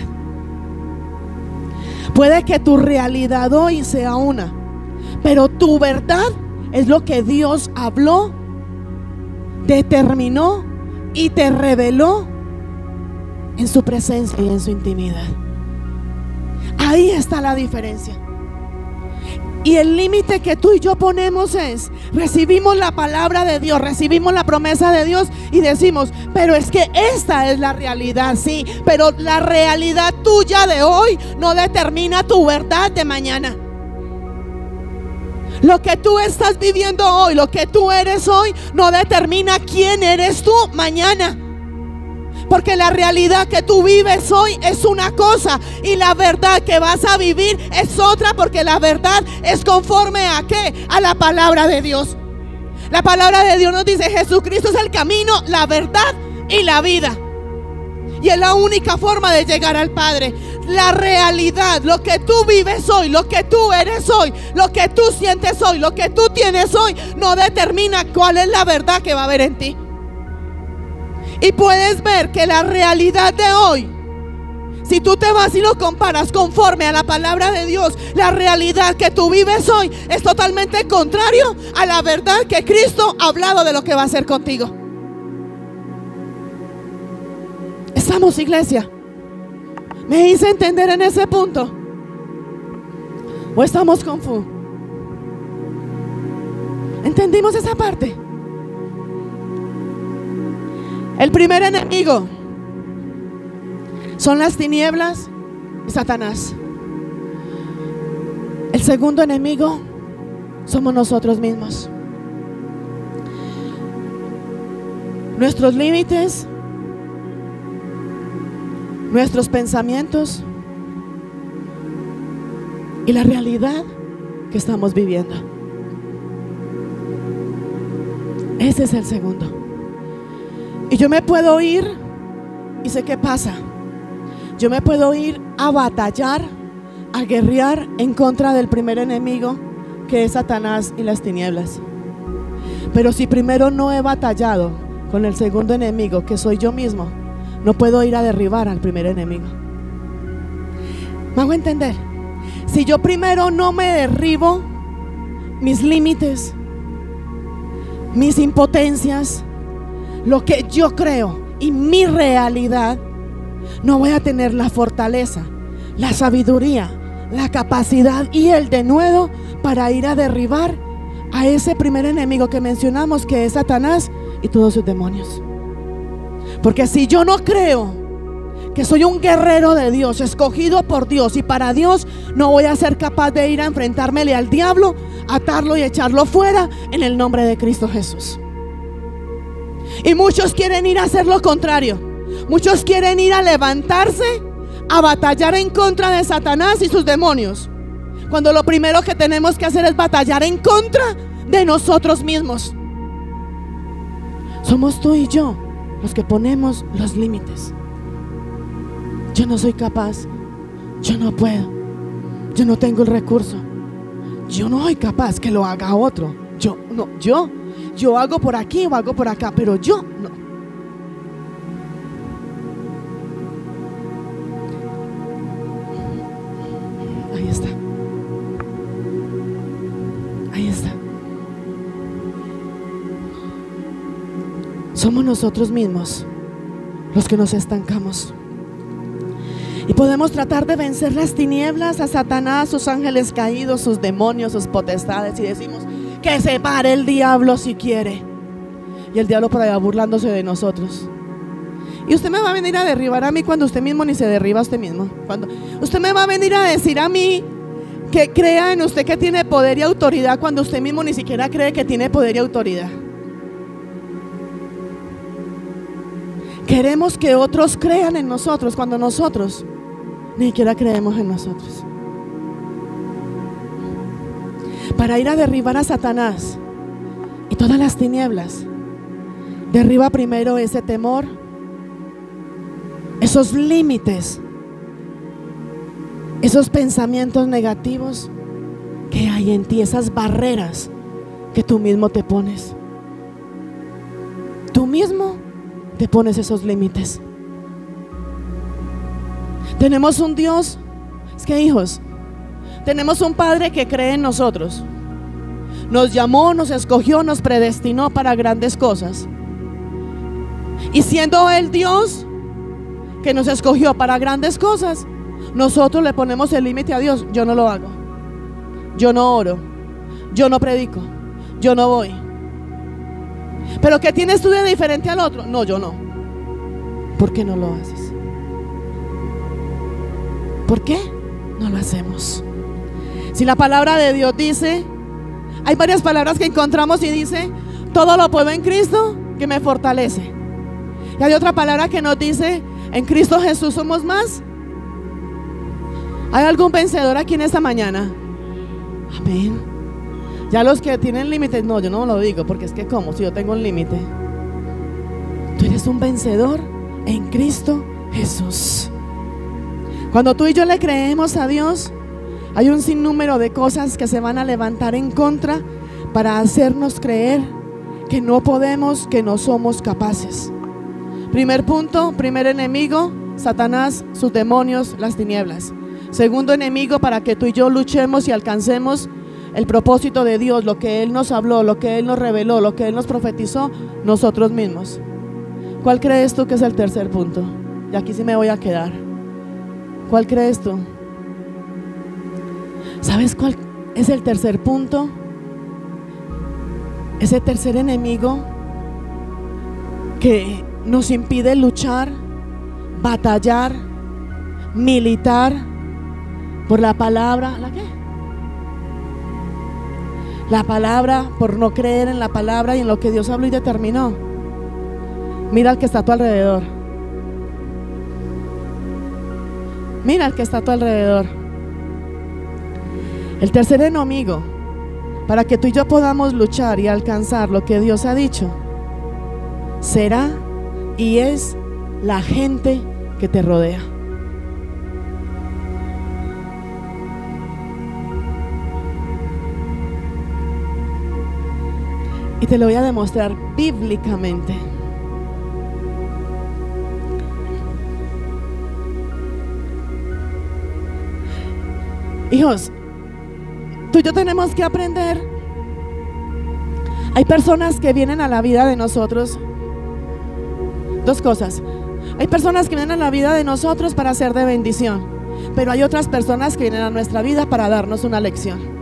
Puede que tu realidad hoy sea una, pero tu verdad es lo que Dios habló, determinó y te reveló en su presencia y en su intimidad. Ahí está la diferencia. Y el límite que tú y yo ponemos es: recibimos la palabra de Dios, recibimos la promesa de Dios y decimos, pero es que esta es la realidad, sí, pero la realidad tuya de hoy no determina tu verdad de mañana. Lo que tú estás viviendo hoy, lo que tú eres hoy, no determina quién eres tú mañana. Porque la realidad que tú vives hoy es una cosa y la verdad que vas a vivir es otra, porque la verdad es conforme a ¿qué? A la palabra de Dios. La palabra de Dios nos dice: Jesucristo es el camino, la verdad y la vida. Y es la única forma de llegar al Padre. La realidad, lo que tú vives hoy, lo que tú eres hoy, lo que tú sientes hoy, lo que tú tienes hoy, no determina cuál es la verdad que va a haber en ti. Y puedes ver que la realidad de hoy, si tú te vas y lo comparas conforme a la palabra de Dios, la realidad que tú vives hoy es totalmente contrario a la verdad que Cristo ha hablado de lo que va a hacer contigo. ¿Estamos, iglesia? ¿Me hice entender en ese punto? ¿O estamos confundidos? ¿Entendimos esa parte? El primer enemigo son las tinieblas y Satanás. El segundo enemigo somos nosotros mismos. Nuestros límites, nuestros pensamientos y la realidad que estamos viviendo. Ese es el segundo. Y yo me puedo ir, y sé qué pasa. Yo me puedo ir a batallar, a guerrear en contra del primer enemigo, que es Satanás y las tinieblas. Pero si primero no he batallado con el segundo enemigo, que soy yo mismo, no puedo ir a derribar al primer enemigo. ¿Me hago entender? Si yo primero no me derribo mis límites, mis impotencias, lo que yo creo y mi realidad, no voy a tener la fortaleza, la sabiduría, la capacidad y el denuedo para ir a derribar a ese primer enemigo que mencionamos, que es Satanás y todos sus demonios. Porque si yo no creo que soy un guerrero de Dios, escogido por Dios, y para Dios no voy a ser capaz de ir a enfrentármele al diablo, atarlo y echarlo fuera en el nombre de Cristo Jesús. Y muchos quieren ir a hacer lo contrario. Muchos quieren ir a levantarse, a batallar en contra de Satanás y sus demonios, cuando lo primero que tenemos que hacer es batallar en contra de nosotros mismos. Somos tú y yo los que ponemos los límites. Yo no soy capaz, yo no puedo, yo no tengo el recurso, yo no soy capaz, que lo haga otro. Yo hago por aquí o hago por acá, pero yo no. Ahí está. Ahí está. Somos nosotros mismos los que nos estancamos. Y podemos tratar de vencer las tinieblas, a Satanás, sus ángeles caídos, sus demonios, sus potestades, y decimos que se pare el diablo si quiere. Y el diablo por allá burlándose de nosotros. Y usted me va a venir a derribar a mí cuando usted mismo ni se derriba a usted mismo. Cuando usted me va a venir a decir a mí que crea en usted que tiene poder y autoridad, cuando usted mismo ni siquiera cree que tiene poder y autoridad. Queremos que otros crean en nosotros cuando nosotros ni siquiera creemos en nosotros. Para ir a derribar a Satanás y todas las tinieblas, derriba primero ese temor, esos límites, esos pensamientos negativos que hay en ti, esas barreras que tú mismo te pones. Tú mismo te pones esos límites. Tenemos un Dios, es que hijos, tenemos un Padre que cree en nosotros. Nos llamó, nos escogió, nos predestinó para grandes cosas. Y siendo Él Dios que nos escogió para grandes cosas, nosotros le ponemos el límite a Dios. Yo no lo hago, yo no oro, yo no predico, yo no voy. ¿Pero qué tienes tú de diferente al otro? No, yo no. ¿Por qué no lo haces? ¿Por qué no lo hacemos? Si la palabra de Dios dice, hay varias palabras que encontramos y dice, todo lo puedo en Cristo que me fortalece. Y hay otra palabra que nos dice, en Cristo Jesús somos más. ¿Hay algún vencedor aquí en esta mañana? Amén. Ya los que tienen límites, no, yo no lo digo, porque es que ¿cómo? Si yo tengo un límite. Tú eres un vencedor en Cristo Jesús. Cuando tú y yo le creemos a Dios, hay un sinnúmero de cosas que se van a levantar en contra para hacernos creer que no podemos, que no somos capaces. Primer punto, primer enemigo, Satanás, sus demonios, las tinieblas. Segundo enemigo, para que tú y yo luchemos y alcancemos el propósito de Dios, lo que Él nos habló, lo que Él nos reveló, lo que Él nos profetizó, nosotros mismos. ¿Cuál crees tú que es el tercer punto? Y aquí sí me voy a quedar. ¿Cuál crees tú? ¿Sabes cuál es el tercer punto? Ese tercer enemigo que nos impide luchar, batallar, militar por la palabra. ¿La qué? La palabra, por no creer en la palabra y en lo que Dios habló y determinó. Mira al que está a tu alrededor. Mira al que está a tu alrededor. El tercer enemigo, para que tú y yo podamos luchar y alcanzar lo que Dios ha dicho, será y es la gente que te rodea. Y te lo voy a demostrar bíblicamente. Hijos, tú y yo tenemos que aprender. Hay personas que vienen a la vida de nosotros. Dos cosas. Hay personas que vienen a la vida de nosotros para ser de bendición, pero hay otras personas que vienen a nuestra vida para darnos una lección.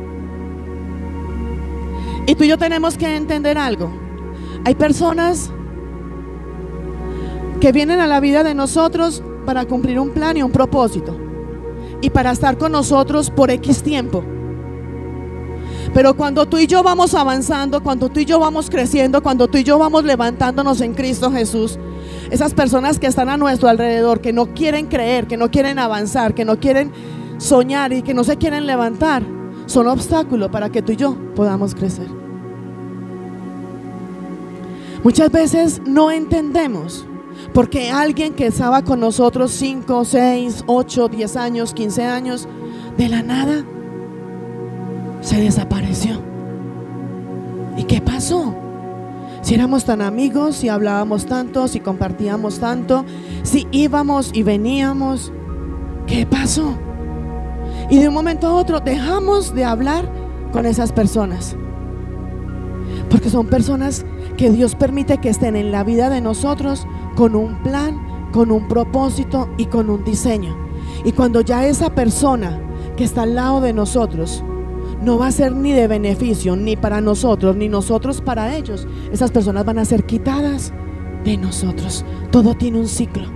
Y tú y yo tenemos que entender algo. Hay personas que vienen a la vida de nosotros para cumplir un plan y un propósito, y para estar con nosotros por X tiempo. Pero cuando tú y yo vamos avanzando, cuando tú y yo vamos creciendo, cuando tú y yo vamos levantándonos en Cristo Jesús, esas personas que están a nuestro alrededor, que no quieren creer, que no quieren avanzar, que no quieren soñar y que no se quieren levantar, son obstáculos para que tú y yo podamos crecer. Muchas veces no entendemos porque alguien que estaba con nosotros 5, 6, 8, 10 años, 15 años, de la nada se desapareció. ¿Y qué pasó? Si éramos tan amigos, si hablábamos tanto, si compartíamos tanto, si íbamos y veníamos, ¿qué pasó? Y de un momento a otro dejamos de hablar con esas personas, porque son personas que Dios permite que estén en la vida de nosotros con un plan, con un propósito y con un diseño. Y cuando ya esa persona que está al lado de nosotros no va a ser ni de beneficio ni para nosotros, ni nosotros para ellos, esas personas van a ser quitadas de nosotros. Todo tiene un ciclo.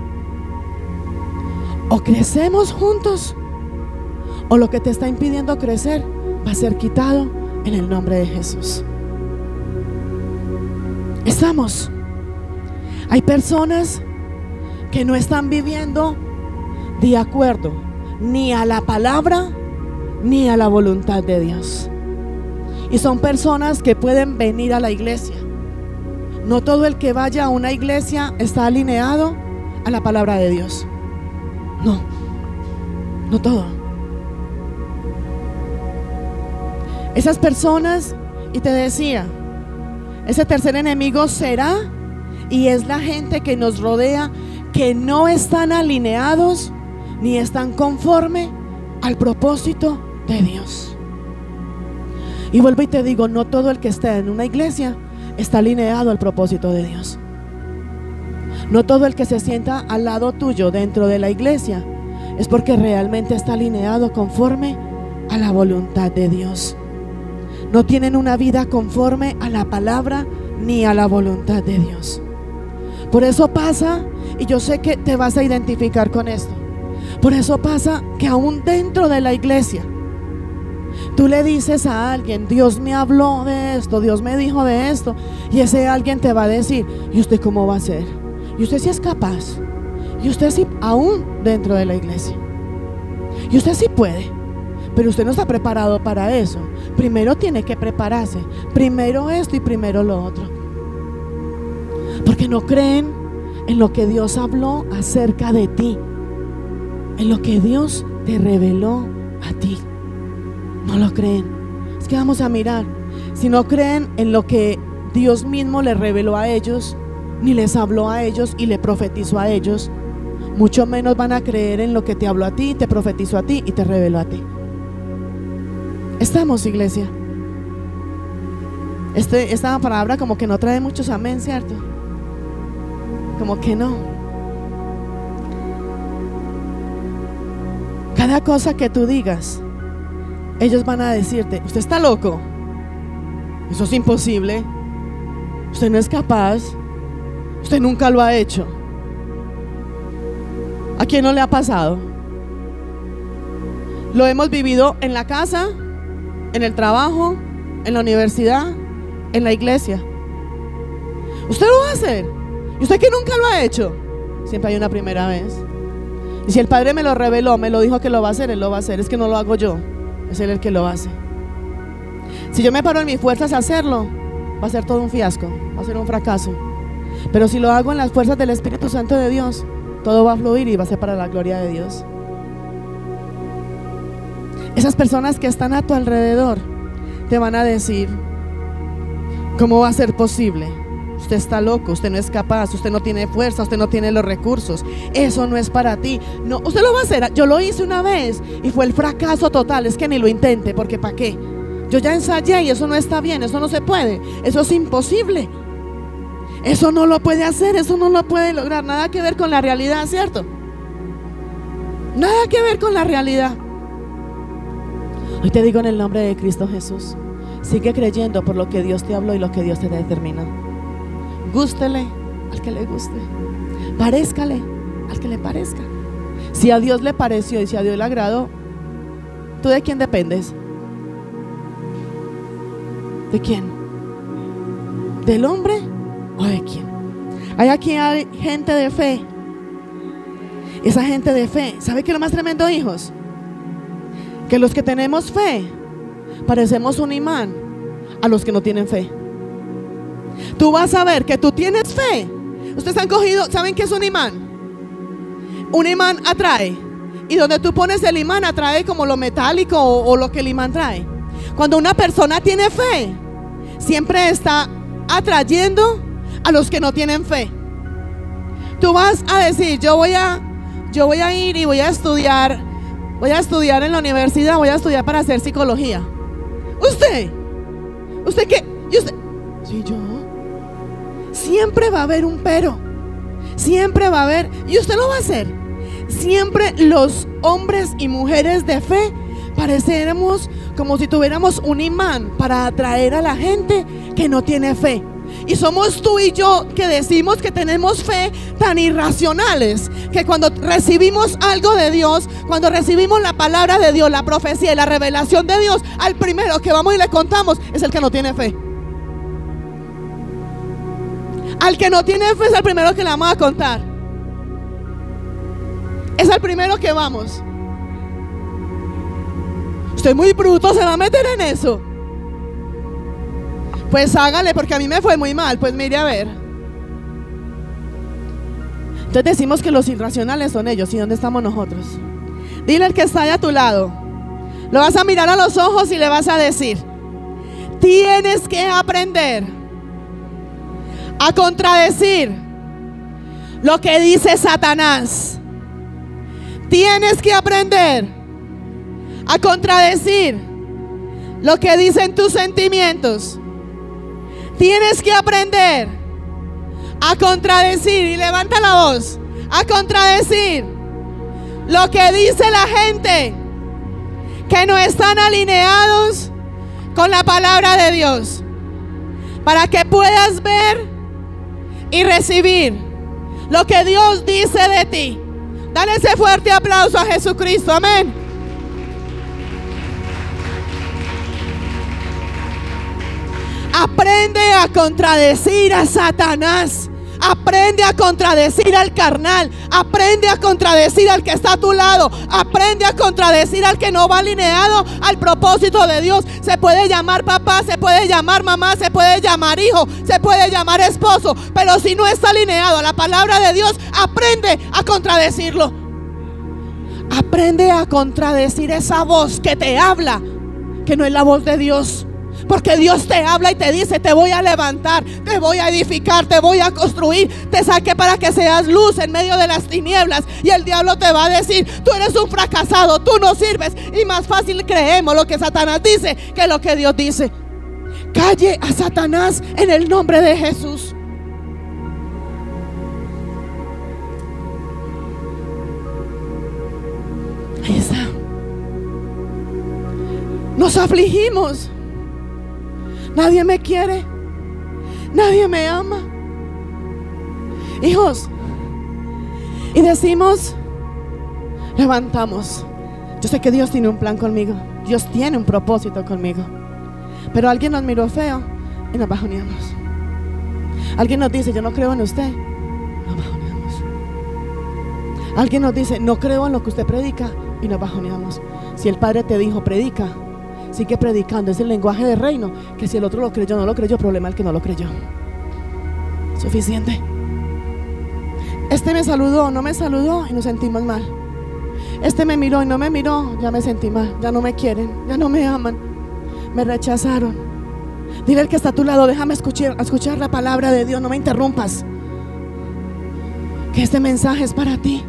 O crecemos juntos, o lo que te está impidiendo crecer va a ser quitado en el nombre de Jesús. Hay personas que no están viviendo de acuerdo ni a la palabra ni a la voluntad de Dios. Y son personas que pueden venir a la iglesia. No todo el que vaya a una iglesia está alineado a la palabra de Dios. No todo. Esas personas, y te decía, ese tercer enemigo será y es la gente que nos rodea, que no están alineados ni están conforme al propósito de Dios. Y vuelvo y te digo, no todo el que está en una iglesia está alineado al propósito de Dios. No todo el que se sienta al lado tuyo dentro de la iglesia es porque realmente está alineado conforme a la voluntad de Dios. No tienen una vida conforme a la palabra ni a la voluntad de Dios. Por eso pasa, y yo sé que te vas a identificar con esto, por eso pasa que aún dentro de la iglesia tú le dices a alguien: Dios me habló de esto, Dios me dijo de esto, y ese alguien te va a decir: ¿y usted cómo va a ser? ¿Y usted sí es capaz? ¿Y usted sí, aún dentro de la iglesia? ¿Y usted sí puede? Pero usted no está preparado para eso. Primero tiene que prepararse. Primero esto y primero lo otro. Porque no creen en lo que Dios habló acerca de ti, en lo que Dios te reveló a ti. No lo creen. Es que vamos a mirar. Si no creen en lo que Dios mismo les reveló a ellos, ni les habló a ellos y le profetizó a ellos, mucho menos van a creer en lo que te habló a ti, te profetizó a ti y te reveló a ti. Estamos, iglesia. Esta palabra como que no trae muchos amén, ¿cierto? Como que no. Cada cosa que tú digas, ellos van a decirte: usted está loco, eso es imposible, usted no es capaz, usted nunca lo ha hecho. ¿A quién no le ha pasado? Lo hemos vivido en la casa, en el trabajo, en la universidad, en la iglesia. Usted lo va a hacer. ¿Y usted que nunca lo ha hecho? Siempre hay una primera vez. Y si el Padre me lo reveló, me lo dijo que lo va a hacer, Él lo va a hacer. Es que no lo hago yo, es Él el que lo hace. Si yo me paro en mis fuerzas a hacerlo, va a ser todo un fiasco, va a ser un fracaso. Pero si lo hago en las fuerzas del Espíritu Santo de Dios, todo va a fluir y va a ser para la gloria de Dios. Esas personas que están a tu alrededor te van a decir: ¿cómo va a ser posible? Usted está loco, usted no es capaz, usted no tiene fuerza, usted no tiene los recursos, eso no es para ti. No, usted lo va a hacer. Yo lo hice una vez y fue el fracaso total. Es que ni lo intente, porque ¿para qué? Yo ya ensayé y eso no está bien, eso no se puede, eso es imposible, eso no lo puede hacer, eso no lo puede lograr. Nada que ver con la realidad, ¿cierto? Nada que ver con la realidad. Hoy te digo en el nombre de Cristo Jesús: sigue creyendo por lo que Dios te habló y lo que Dios te determinó. Gústele al que le guste, parézcale al que le parezca. Si a Dios le pareció y si a Dios le agradó, ¿tú de quién dependes? ¿De quién? ¿Del hombre o de quién? Aquí hay gente de fe. Esa gente de fe, ¿sabe qué es lo más tremendo, hijos? Que los que tenemos fe parecemos un imán a los que no tienen fe. Tú vas a ver que tú tienes fe. Ustedes han cogido, ¿saben qué es un imán? Un imán atrae, y donde tú pones el imán atrae como lo metálico o lo que el imán trae. Cuando una persona tiene fe, siempre está atrayendo a los que no tienen fe. Tú vas a decir, yo voy a ir y voy a estudiar en la universidad, voy a estudiar para hacer psicología. ¿Usted qué? ¿Y usted? Sí, yo. Siempre va a haber un pero. Siempre va a haber, y usted lo va a hacer. Siempre los hombres y mujeres de fe pareceremos como si tuviéramos un imán para atraer a la gente que no tiene fe. Y somos tú y yo que decimos que tenemos fe tan irracionales que cuando recibimos algo de Dios, cuando recibimos la palabra de Dios, la profecía y la revelación de Dios, al primero que vamos y le contamos es el que no tiene fe. Al que no tiene fe es el primero que le vamos a contar. Es el primero que vamos. Usted muy bruto, se va a meter en eso. Pues hágale, porque a mí me fue muy mal. Pues mire a ver. Entonces decimos que los irracionales son ellos. ¿Y dónde estamos nosotros? Dile al que está ahí a tu lado. Lo vas a mirar a los ojos y le vas a decir: tienes que aprender a contradecir lo que dice Satanás. Tienes que aprender a contradecir lo que dicen tus sentimientos. Tienes que aprender a contradecir, y levanta la voz, a contradecir lo que dice la gente que no están alineados con la palabra de Dios, para que puedas ver y recibir lo que Dios dice de ti. Dale ese fuerte aplauso a Jesucristo, amén. Aprende a contradecir a Satanás. Aprende a contradecir al carnal. Aprende a contradecir al que está a tu lado. Aprende a contradecir al que no va alineado al propósito de Dios. Se puede llamar papá, se puede llamar mamá, se puede llamar hijo, se puede llamar esposo, pero si no está alineado a la palabra de Dios, aprende a contradecirlo. Aprende a contradecir esa voz que te habla, que no es la voz de Dios. Porque Dios te habla y te dice: te voy a levantar, te voy a edificar, te voy a construir, te saqué para que seas luz en medio de las tinieblas. Y el diablo te va a decir: tú eres un fracasado, tú no sirves. Y más fácil creemos lo que Satanás dice que lo que Dios dice. Calle a Satanás en el nombre de Jesús. Ahí está. Nos afligimos. Nadie me quiere, nadie me ama, hijos. Y decimos, levantamos: yo sé que Dios tiene un plan conmigo, Dios tiene un propósito conmigo. Pero alguien nos miró feo y nos bajoneamos. Alguien nos dice: yo no creo en usted, nos bajoneamos. Alguien nos dice: no creo en lo que usted predica, y nos bajoneamos. Si el Padre te dijo: predica, sigue predicando. Es el lenguaje del reino, que si el otro lo creyó, no lo creyó, problema el que no lo creyó. Suficiente. Este me saludó, no me saludó, y nos sentimos mal. Este me miró y no me miró, ya me sentí mal. Ya no me quieren, ya no me aman, me rechazaron. Dile al que está a tu lado: déjame escuchar la palabra de Dios, no me interrumpas, que este mensaje es para ti.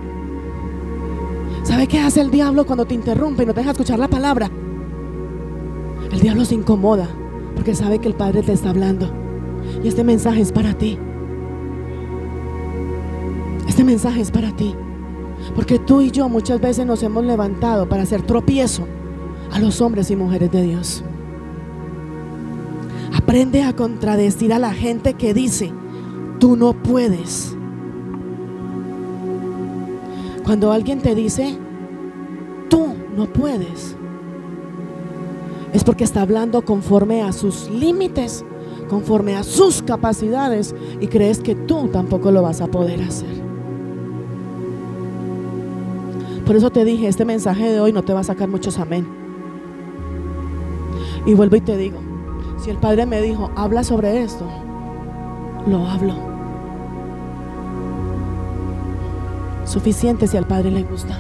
¿Sabe qué hace el diablo cuando te interrumpe y no te deja escuchar la palabra? El diablo se incomoda porque sabe que el Padre te está hablando. Y este mensaje es para ti. Este mensaje es para ti. Porque tú y yo muchas veces nos hemos levantado para hacer tropiezo a los hombres y mujeres de Dios. Aprende a contradecir a la gente que dice: tú no puedes. Cuando alguien te dice, tú no puedes, es porque está hablando conforme a sus límites, conforme a sus capacidades, y crees que tú tampoco lo vas a poder hacer. Por eso te dije, este mensaje de hoy no te va a sacar muchos amén. Y vuelvo y te digo, si el Padre me dijo, habla sobre esto, lo hablo. Suficiente si al Padre le gusta.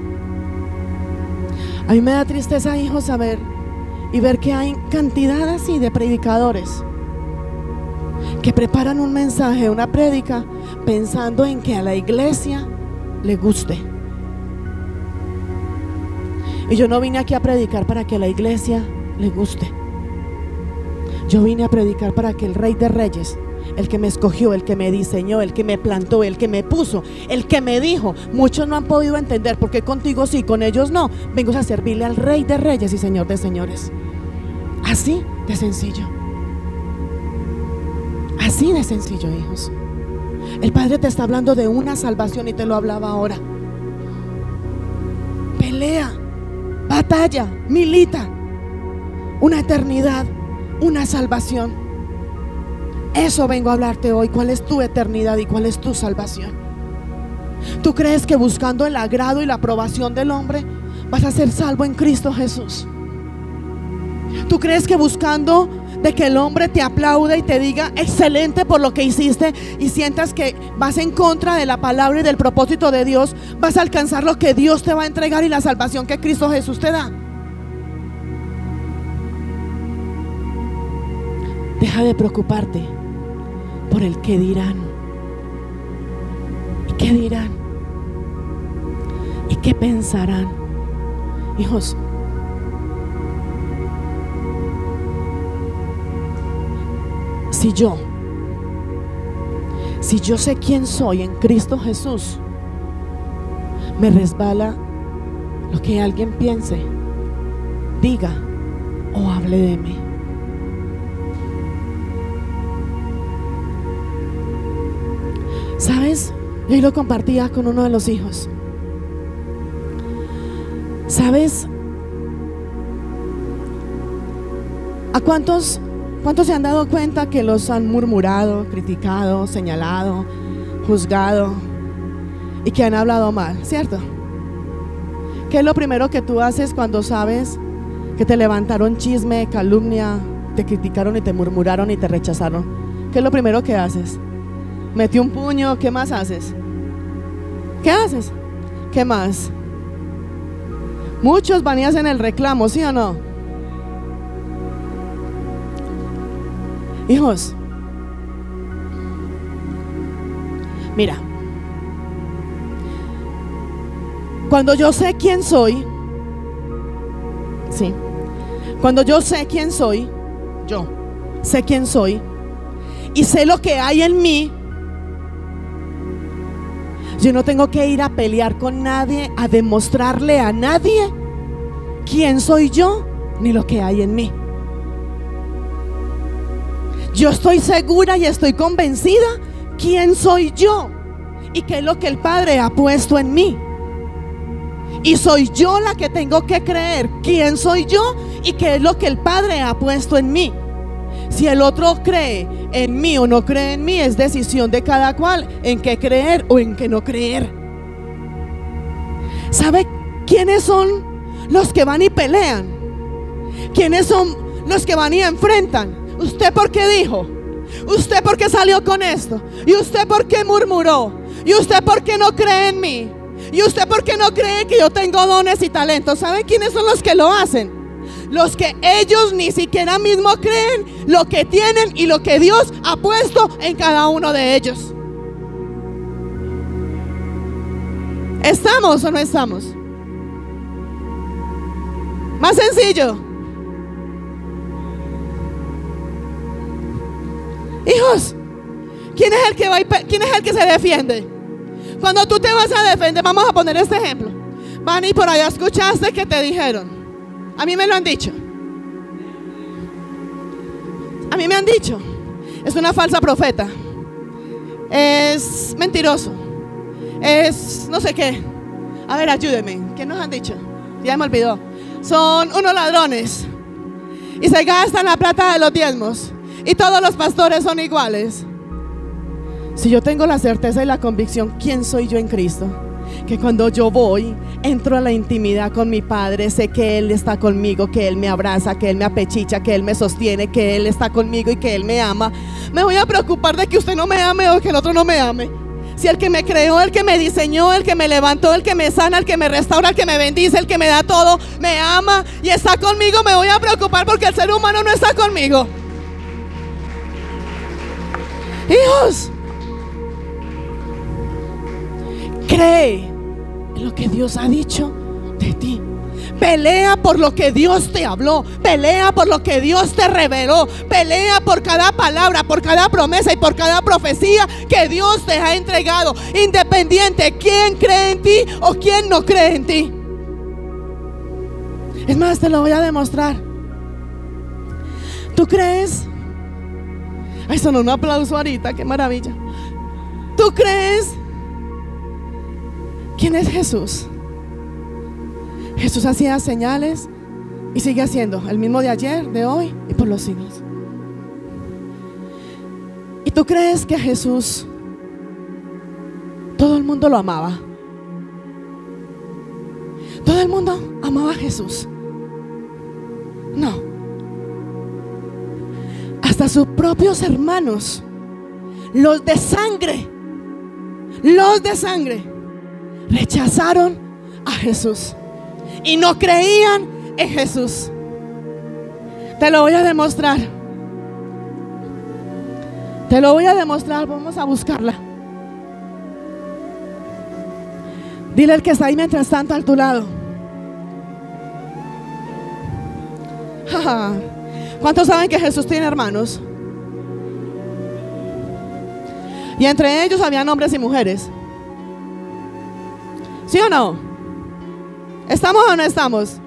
A mí me da tristeza, hijo, saber y ver que hay cantidad así de predicadores que preparan un mensaje, una prédica, pensando en que a la iglesia le guste. Y yo no vine aquí a predicar para que a la iglesia le guste. Yo vine a predicar para que el Rey de Reyes, el que me escogió, el que me diseñó, el que me plantó, el que me puso, el que me dijo, muchos no han podido entender por qué contigo sí, con ellos no. Vengo a servirle al Rey de Reyes y Señor de Señores. Así de sencillo. Así de sencillo, hijos. El Padre te está hablando de una salvación y te lo hablaba ahora. Pelea, batalla, milita, una eternidad, una salvación. Eso vengo a hablarte hoy. ¿Cuál es tu eternidad y cuál es tu salvación? ¿Tú crees que buscando el agrado y la aprobación del hombre vas a ser salvo en Cristo Jesús? ¿Tú crees que buscando de que el hombre te aplaude y te diga excelente por lo que hiciste y sientas que vas en contra de la palabra y del propósito de Dios, vas a alcanzar lo que Dios te va a entregar y la salvación que Cristo Jesús te da? Deja de preocuparte por el qué dirán. ¿Y qué dirán? ¿Y qué pensarán? Hijos, si yo sé quién soy en Cristo Jesús, me resbala lo que alguien piense, diga o hable de mí. ¿Sabes? Yo lo compartía con uno de los hijos. ¿Sabes? ¿A cuántos se han dado cuenta que los han murmurado, criticado, señalado, juzgado y que han hablado mal? ¿Cierto? ¿Qué es lo primero que tú haces cuando sabes que te levantaron chisme, calumnia, te criticaron y te murmuraron y te rechazaron? ¿Qué es lo primero que haces? Metí un puño. ¿Qué más haces? ¿Qué haces? ¿Qué más? Muchos van y hacen el reclamo, ¿sí o no? Hijos, mira, cuando yo sé quién soy, sí, cuando yo sé quién soy, yo sé quién soy y sé lo que hay en mí, yo no tengo que ir a pelear con nadie, a demostrarle a nadie quién soy yo ni lo que hay en mí. Yo estoy segura y estoy convencida quién soy yo y qué es lo que el Padre ha puesto en mí. Y soy yo la que tengo que creer quién soy yo y qué es lo que el Padre ha puesto en mí. Si el otro cree en mí o no cree en mí, es decisión de cada cual en qué creer o en qué no creer. ¿Sabe quiénes son los que van y pelean? ¿Quiénes son los que van y enfrentan? ¿Usted por qué dijo? ¿Usted por qué salió con esto? ¿Y usted por qué murmuró? ¿Y usted por qué no cree en mí? ¿Y usted por qué no cree que yo tengo dones y talentos? ¿Saben quiénes son los que lo hacen? Los que ellos ni siquiera mismo creen lo que tienen y lo que Dios ha puesto en cada uno de ellos. ¿Estamos o no estamos? Más sencillo. Hijos, ¿quién es el que va quién es el que se defiende? Cuando tú te vas a defender, vamos a poner este ejemplo. Van y por allá escuchaste que te dijeron. A mí me lo han dicho. A mí me han dicho, es una falsa profeta, es mentiroso, es no sé qué. A ver, ayúdenme. ¿Qué nos han dicho? Ya me olvidó. Son unos ladrones y se gastan la plata de los diezmos, y todos los pastores son iguales. Si yo tengo la certeza y la convicción, ¿quién soy yo en Cristo? Que cuando yo voy, entro a la intimidad con mi Padre, sé que Él está conmigo, que Él me abraza, que Él me apechicha, que Él me sostiene, que Él está conmigo y que Él me ama. Me voy a preocupar de que usted no me ame o que el otro no me ame. Si el que me creó, el que me diseñó, el que me levantó, el que me sana, el que me restaura, el que me bendice, el que me da todo, me ama y está conmigo, me voy a preocupar porque el ser humano no está conmigo. Hijos, cree en lo que Dios ha dicho de ti. Pelea por lo que Dios te habló. Pelea por lo que Dios te reveló. Pelea por cada palabra, por cada promesa y por cada profecía que Dios te ha entregado. Independiente quién cree en ti o quién no cree en ti. Es más, te lo voy a demostrar. ¿Tú crees? Ay, sonó un aplauso ahorita, qué maravilla. ¿Tú crees? ¿Quién es Jesús? Jesús hacía señales y sigue haciendo el mismo de ayer, de hoy y por los siglos. ¿Y tú crees que Jesús, todo el mundo lo amaba? ¿Todo el mundo amaba a Jesús? No. Hasta sus propios hermanos, los de sangre, rechazaron a Jesús y no creían en Jesús. Te lo voy a demostrar. Te lo voy a demostrar. Vamos a buscarla. Dile al que está ahí mientras tanto a tu lado. ¿Cuántos saben que Jesús tiene hermanos? Y entre ellos habían hombres y mujeres. ¿Sí o no? ¿Estamos o no estamos?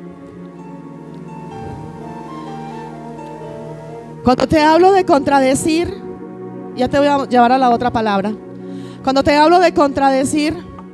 Cuando te hablo de contradecir, ya te voy a llevar a la otra palabra. Cuando te hablo de contradecir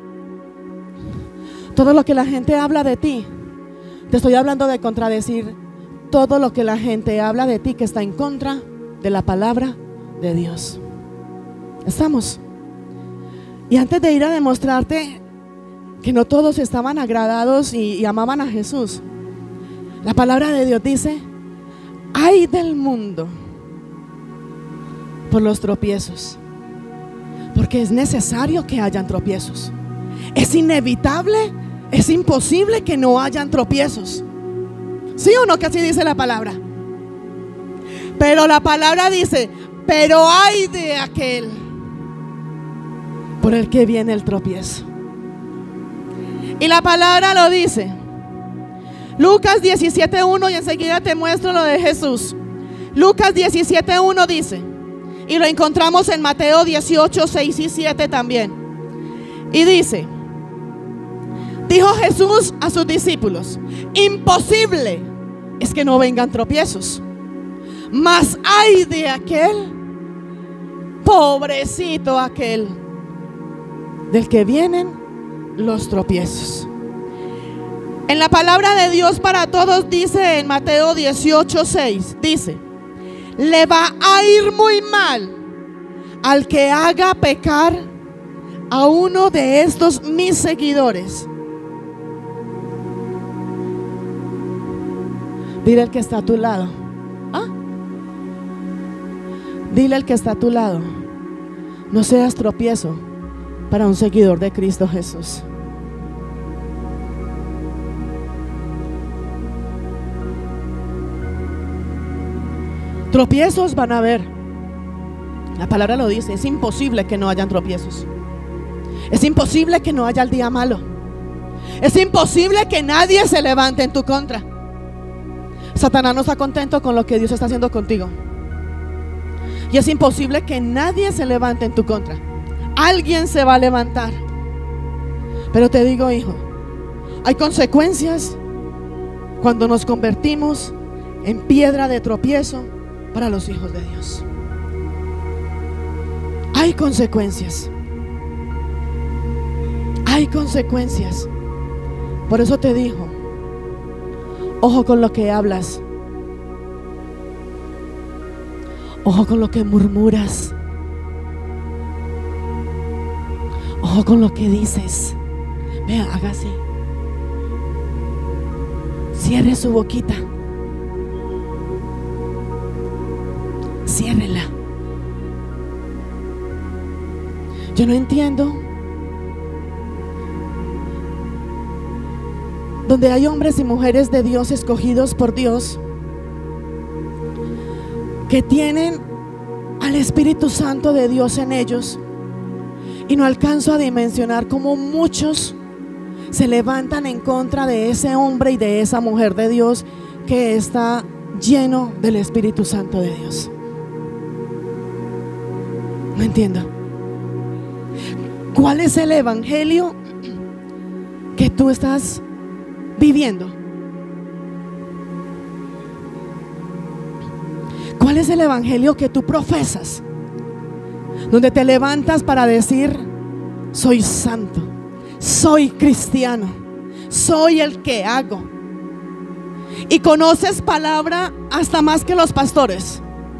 todo lo que la gente habla de ti, te estoy hablando de contradecir todo lo que la gente habla de ti que está en contra de la palabra de Dios. ¿Estamos? Y antes de ir a demostrarte que no todos estaban agradados y amaban a Jesús, la palabra de Dios dice: ay del mundo por los tropiezos, porque es necesario que hayan tropiezos. Es inevitable, es imposible que no hayan tropiezos. ¿Sí o no? Que así dice la palabra. Pero la palabra dice: pero ay de aquel por el que viene el tropiezo. Y la palabra lo dice. Lucas 17:1, y enseguida te muestro lo de Jesús. Lucas 17:1 dice, y lo encontramos en Mateo 18:6 y 7 también. Y dice: dijo Jesús a sus discípulos: imposible es que no vengan tropiezos, mas ay de aquel, pobrecito aquel, del que vienen los tropiezos. En la palabra de Dios para todos dice en Mateo 18:6, dice: le va a ir muy mal al que haga pecar a uno de estos mis seguidores. Dile al que está a tu lado. ¿Ah? Dile al que está a tu lado: no seas tropiezo para un seguidor de Cristo Jesús. Tropiezos van a haber. La palabra lo dice. Es imposible que no hayan tropiezos. Es imposible que no haya el día malo. Es imposible que nadie se levante en tu contra. Satanás no está contento con lo que Dios está haciendo contigo. Y es imposible que nadie se levante en tu contra. Alguien se va a levantar. Pero te digo, hijo, hay consecuencias cuando nos convertimos en piedra de tropiezo para los hijos de Dios. Hay consecuencias. Hay consecuencias. Por eso te dijo, ojo con lo que hablas, ojo con lo que murmuras, ojo con lo que dices. Vea, haga así. Cierre su boquita. Ciérrela. Yo no entiendo donde hay hombres y mujeres de Dios escogidos por Dios que tienen al Espíritu Santo de Dios en ellos, y no alcanzo a dimensionar cómo muchos se levantan en contra de ese hombre y de esa mujer de Dios que está lleno del Espíritu Santo de Dios. No entiendo. ¿Cuál es el evangelio que tú estás viviendo? ¿Cuál es el evangelio que tú profesas? Donde te levantas para decir: soy santo, soy cristiano, soy el que hago. Y conoces palabra hasta más que los pastores.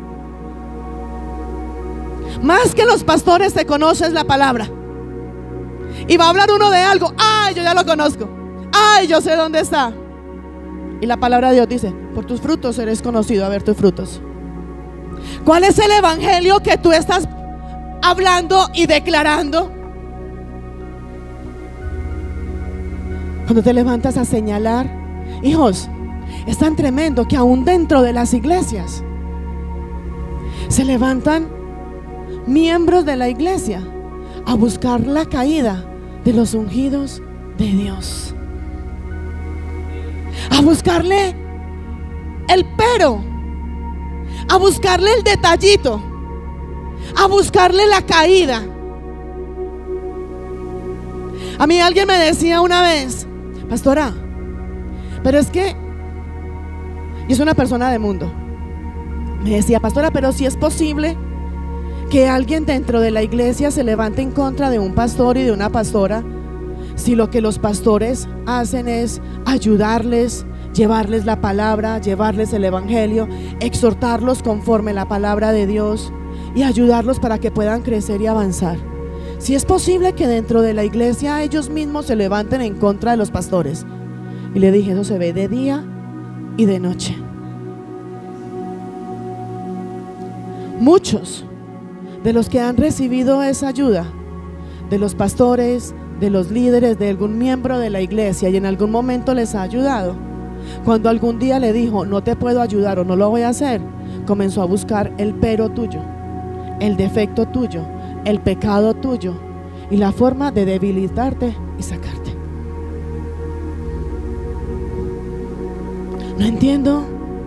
Más que los pastores te conoces la palabra. Y va a hablar uno de algo: ay, yo ya lo conozco, ay, yo sé dónde está. Y la palabra de Dios dice: por tus frutos eres conocido. A ver tus frutos. ¿Cuál es el evangelio que tú estás hablando y declarando? Cuando te levantas a señalar, hijos, es tan tremendo que aún dentro de las iglesias se levantan miembros de la iglesia a buscar la caída de los ungidos de Dios, a buscarle el pero, a buscarle el detallito, a buscarle la caída. A mí alguien me decía una vez: pastora, pero es que, y es una persona de mundo, me decía: pastora, pero si es posible que alguien dentro de la iglesia se levante en contra de un pastor y de una pastora, si lo que los pastores hacen es ayudarles, llevarles la palabra, llevarles el evangelio, exhortarlos conforme la palabra de Dios y ayudarlos para que puedan crecer y avanzar. Si es posible que dentro de la iglesia ellos mismos se levanten en contra de los pastores. Y le dije: eso se ve de día y de noche. Muchos de los que han recibido esa ayuda de los pastores, de los líderes, de algún miembro de la iglesia, y en algún momento les ha ayudado, cuando algún día le dijo: no te puedo ayudar o no lo voy a hacer, comenzó a buscar el pero tuyo, el defecto tuyo, el pecado tuyo y la forma de debilitarte y sacarte. No entiendo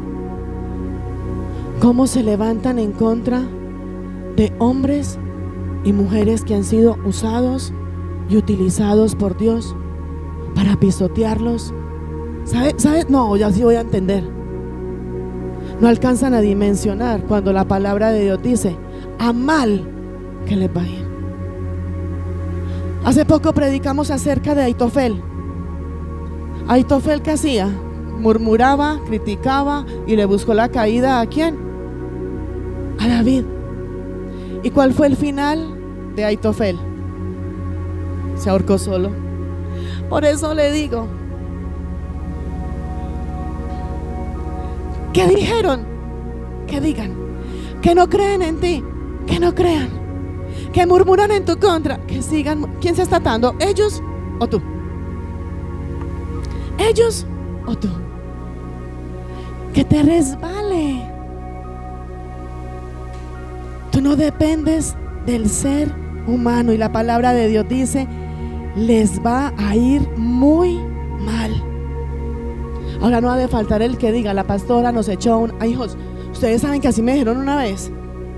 cómo se levantan en contra de hombres y mujeres que han sido usados y utilizados por Dios para pisotearlos. ¿Sabe? No, ya sí voy a entender. No alcanzan a dimensionar cuando la palabra de Dios dice: a mal que les va a ir. Hace poco predicamos acerca de Aitofel. Aitofel, ¿qué hacía? Murmuraba, criticaba y le buscó la caída. ¿A quién? A David. ¿Y cuál fue el final de Aitofel? Se ahorcó solo. Por eso le digo: ¿qué dijeron? Que digan. Que no creen en ti, que no crean. Que murmuran en tu contra, que sigan. ¿Quién se está atando? ¿Ellos o tú? ¿Ellos o tú? Que te resbale. Tú no dependes del ser humano, y la palabra de Dios dice: les va a ir muy mal. Ahora no ha de faltar el que diga: la pastora nos echó un... Ay, hijos, ustedes saben que así me dijeron una vez.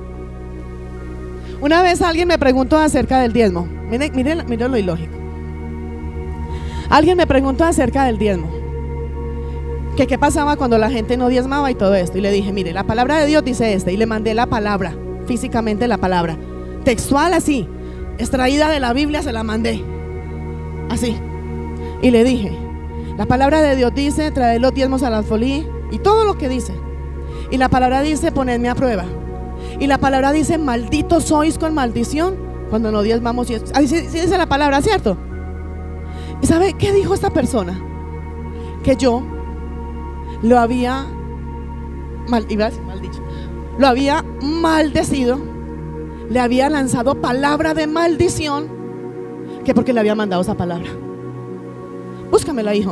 Una vez alguien me preguntó acerca del diezmo. Miren lo ilógico. Alguien me preguntó acerca del diezmo, que qué pasaba cuando la gente no diezmaba y todo esto. Y le dije: mire, la palabra de Dios dice y le mandé la palabra, físicamente la palabra, textual así, extraída de la Biblia, se la mandé así. Y le dije: La palabra de Dios dice: traed los diezmos al alfolí, y todo lo que dice. Y la palabra dice: ponedme a prueba. Y la palabra dice: malditos sois con maldición cuando no diezmamos. Ahí sí dice la palabra, ¿cierto? ¿Y sabe qué dijo esta persona? Que yo lo había lo había maldecido, le había lanzado palabra de maldición, que porque le había mandado esa palabra. Búscamela, hijo.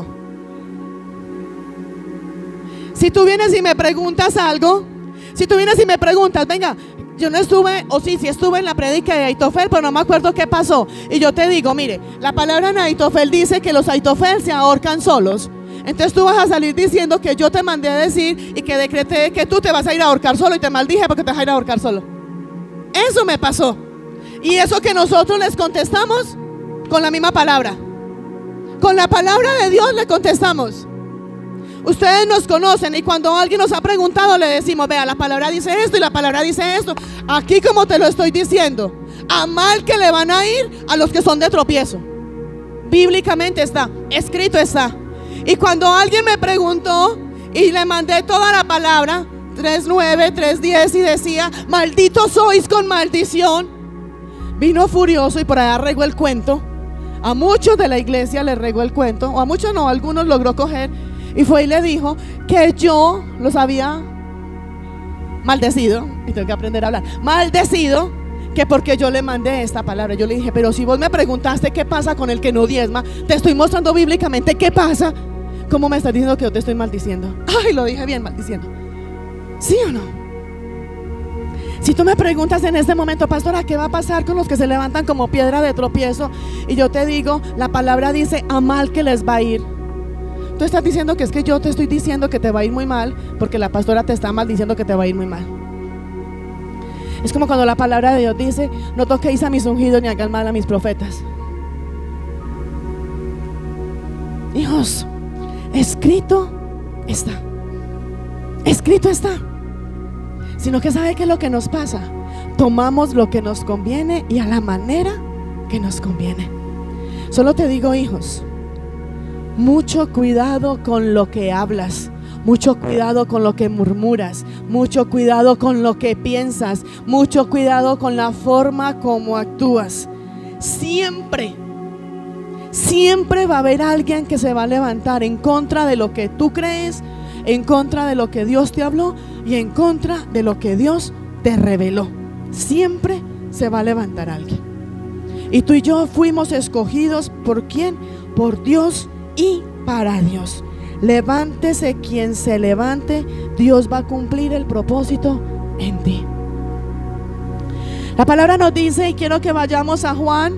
Si tú vienes y me preguntas algo, si tú vienes y me preguntas: venga, yo no estuve, o sí estuve en la prédica de Aitofel, pero no me acuerdo qué pasó. Y yo te digo: mire, la palabra en Aitofel dice que los Aitofel se ahorcan solos. Entonces tú vas a salir diciendo que yo te mandé a decir y que decreté que tú te vas a ir a ahorcar solo, y te maldije porque te vas a ir a ahorcar solo. Eso me pasó. Y eso que nosotros les contestamos con la misma palabra. Con la palabra de Dios le contestamos. Ustedes nos conocen, y cuando alguien nos ha preguntado le decimos: vea, la palabra dice esto y la palabra dice esto. Aquí, como te lo estoy diciendo, a mal que le van a ir a los que son de tropiezo. Bíblicamente está, escrito está. Y cuando alguien me preguntó y le mandé toda la palabra, 3:9, 3:10, y decía: malditos sois con maldición, vino furioso y por allá regó el cuento. A muchos de la iglesia les regó el cuento, o a muchos no, a algunos logró coger. Y fue y le dijo que yo los había maldecido. Y tengo que aprender a hablar. Maldecido, que porque yo le mandé esta palabra. Yo le dije: pero si vos me preguntaste qué pasa con el que no diezma, te estoy mostrando bíblicamente qué pasa. ¿Cómo me estás diciendo que yo te estoy maldiciendo? Ay, lo dije bien, maldiciendo. ¿Sí o no? Si tú me preguntas en este momento: pastora, ¿qué va a pasar con los que se levantan como piedra de tropiezo? Y yo te digo: la palabra dice: a mal que les va a ir. Tú estás diciendo que es que yo te estoy diciendo que te va a ir muy mal, porque la pastora te está maldiciendo que te va a ir muy mal. Es como cuando la palabra de Dios dice: no toquéis a mis ungidos ni hagan mal a mis profetas. Hijos, escrito está. Escrito está. Sino que ¿sabe qué es lo que nos pasa? Tomamos lo que nos conviene y a la manera que nos conviene. Solo te digo, hijos, mucho cuidado con lo que hablas, mucho cuidado con lo que murmuras, mucho cuidado con lo que piensas, mucho cuidado con la forma como actúas. Siempre va a haber alguien que se va a levantar en contra de lo que tú crees, en contra de lo que Dios te habló y en contra de lo que Dios te reveló. Siempre se va a levantar alguien. Y tú y yo fuimos escogidos ¿por quién? Por Dios y para Dios. Levántese quien se levante, Dios va a cumplir el propósito en ti. La palabra nos dice, y quiero que vayamos a Juan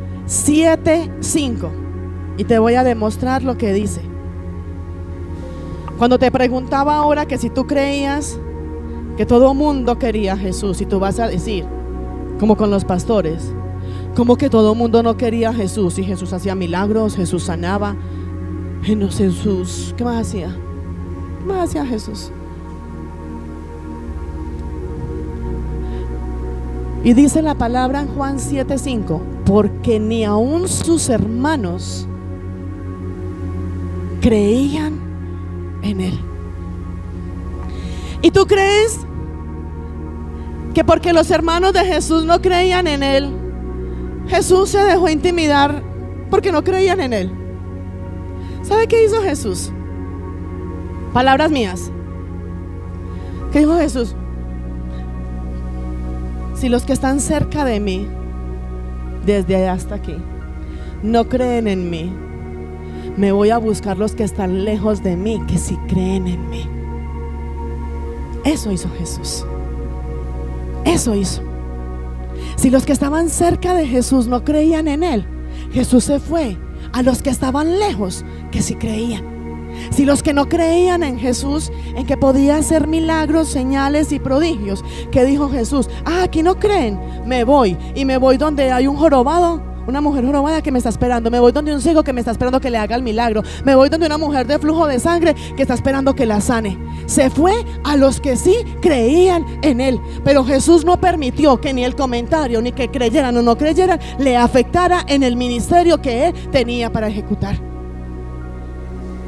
7:5, y te voy a demostrar lo que dice. Cuando te preguntaba ahora que si tú creías que todo mundo quería a Jesús, y tú vas a decir, como con los pastores, como que todo mundo no quería a Jesús, y Jesús hacía milagros, Jesús sanaba. Jesús, ¿qué más hacía? ¿Qué más hacía Jesús? Y dice la palabra en Juan 7:5, porque ni aun sus hermanos creían en él. ¿Y tú crees que porque los hermanos de Jesús no creían en él, Jesús se dejó intimidar porque no creían en él? ¿Sabe qué hizo Jesús? Palabras mías. ¿Qué dijo Jesús? Si los que están cerca de mí, desde hasta aquí, no creen en mí, me voy a buscar los que están lejos de mí, que sí creen en mí. Eso hizo Jesús. Eso hizo. Si los que estaban cerca de Jesús no creían en él, Jesús se fue a los que estaban lejos, que sí creían. Si los que no creían en Jesús, en que podía hacer milagros, señales y prodigios, ¿qué dijo Jesús? Aquí no creen, me voy. Y me voy donde hay un jorobado, una mujer jorobada que me está esperando. Me voy donde un ciego que me está esperando que le haga el milagro. Me voy donde una mujer de flujo de sangre que está esperando que la sane. Se fue a los que sí creían en él. Pero Jesús no permitió que ni el comentario, ni que creyeran o no creyeran, le afectara en el ministerio que él tenía para ejecutar.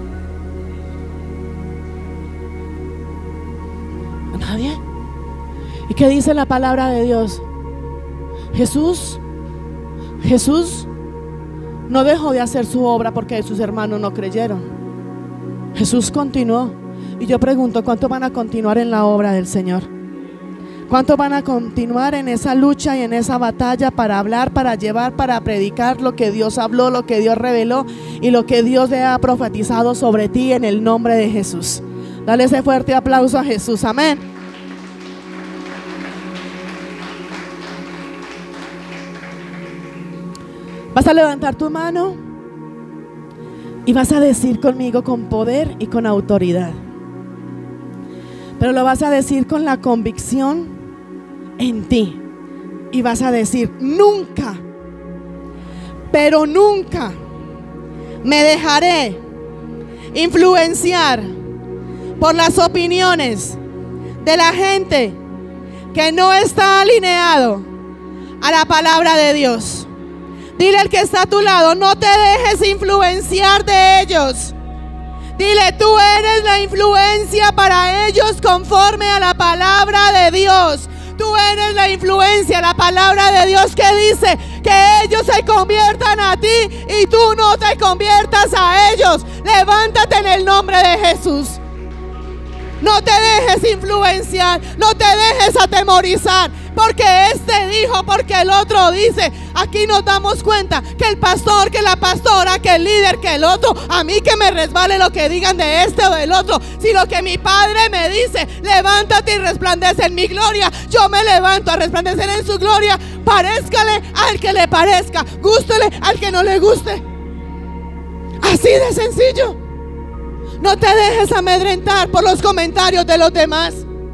Nadie. ¿Y qué dice la palabra de Dios? Jesús no dejó de hacer su obra porque sus hermanos no creyeron. Jesús continuó. Y yo pregunto, ¿cuántos van a continuar en la obra del Señor? ¿Cuántos van a continuar en esa lucha y en esa batalla para hablar, para llevar, para predicar lo que Dios habló, lo que Dios reveló y lo que Dios le ha profetizado sobre ti en el nombre de Jesús? Dale ese fuerte aplauso a Jesús. Amén. Vas a levantar tu mano y vas a decir conmigo con poder y con autoridad. Pero lo vas a decir con la convicción en ti. Y vas a decir: nunca, pero nunca me dejaré influenciar por las opiniones de la gente que no está alineado a la palabra de Dios. Dile al que está a tu lado: no te dejes influenciar de ellos. Dile: tú eres la influencia para ellos conforme a la palabra de Dios. Tú eres la influencia, la palabra de Dios que dice que ellos se conviertan a ti y tú no te conviertas a ellos. Levántate en el nombre de Jesús. No te dejes influenciar, no te dejes atemorizar, porque este dijo, porque el otro dice. Aquí nos damos cuenta que el pastor, que la pastora, que el líder, que el otro, a mí que me resbale lo que digan de este o del otro. Si lo que mi Padre me dice: levántate y resplandece en mi gloria, yo me levanto a resplandecer en su gloria. Parézcale al que le parezca, gústele al que no le guste. Así de sencillo. No te dejes amedrentar por los comentarios de los demás.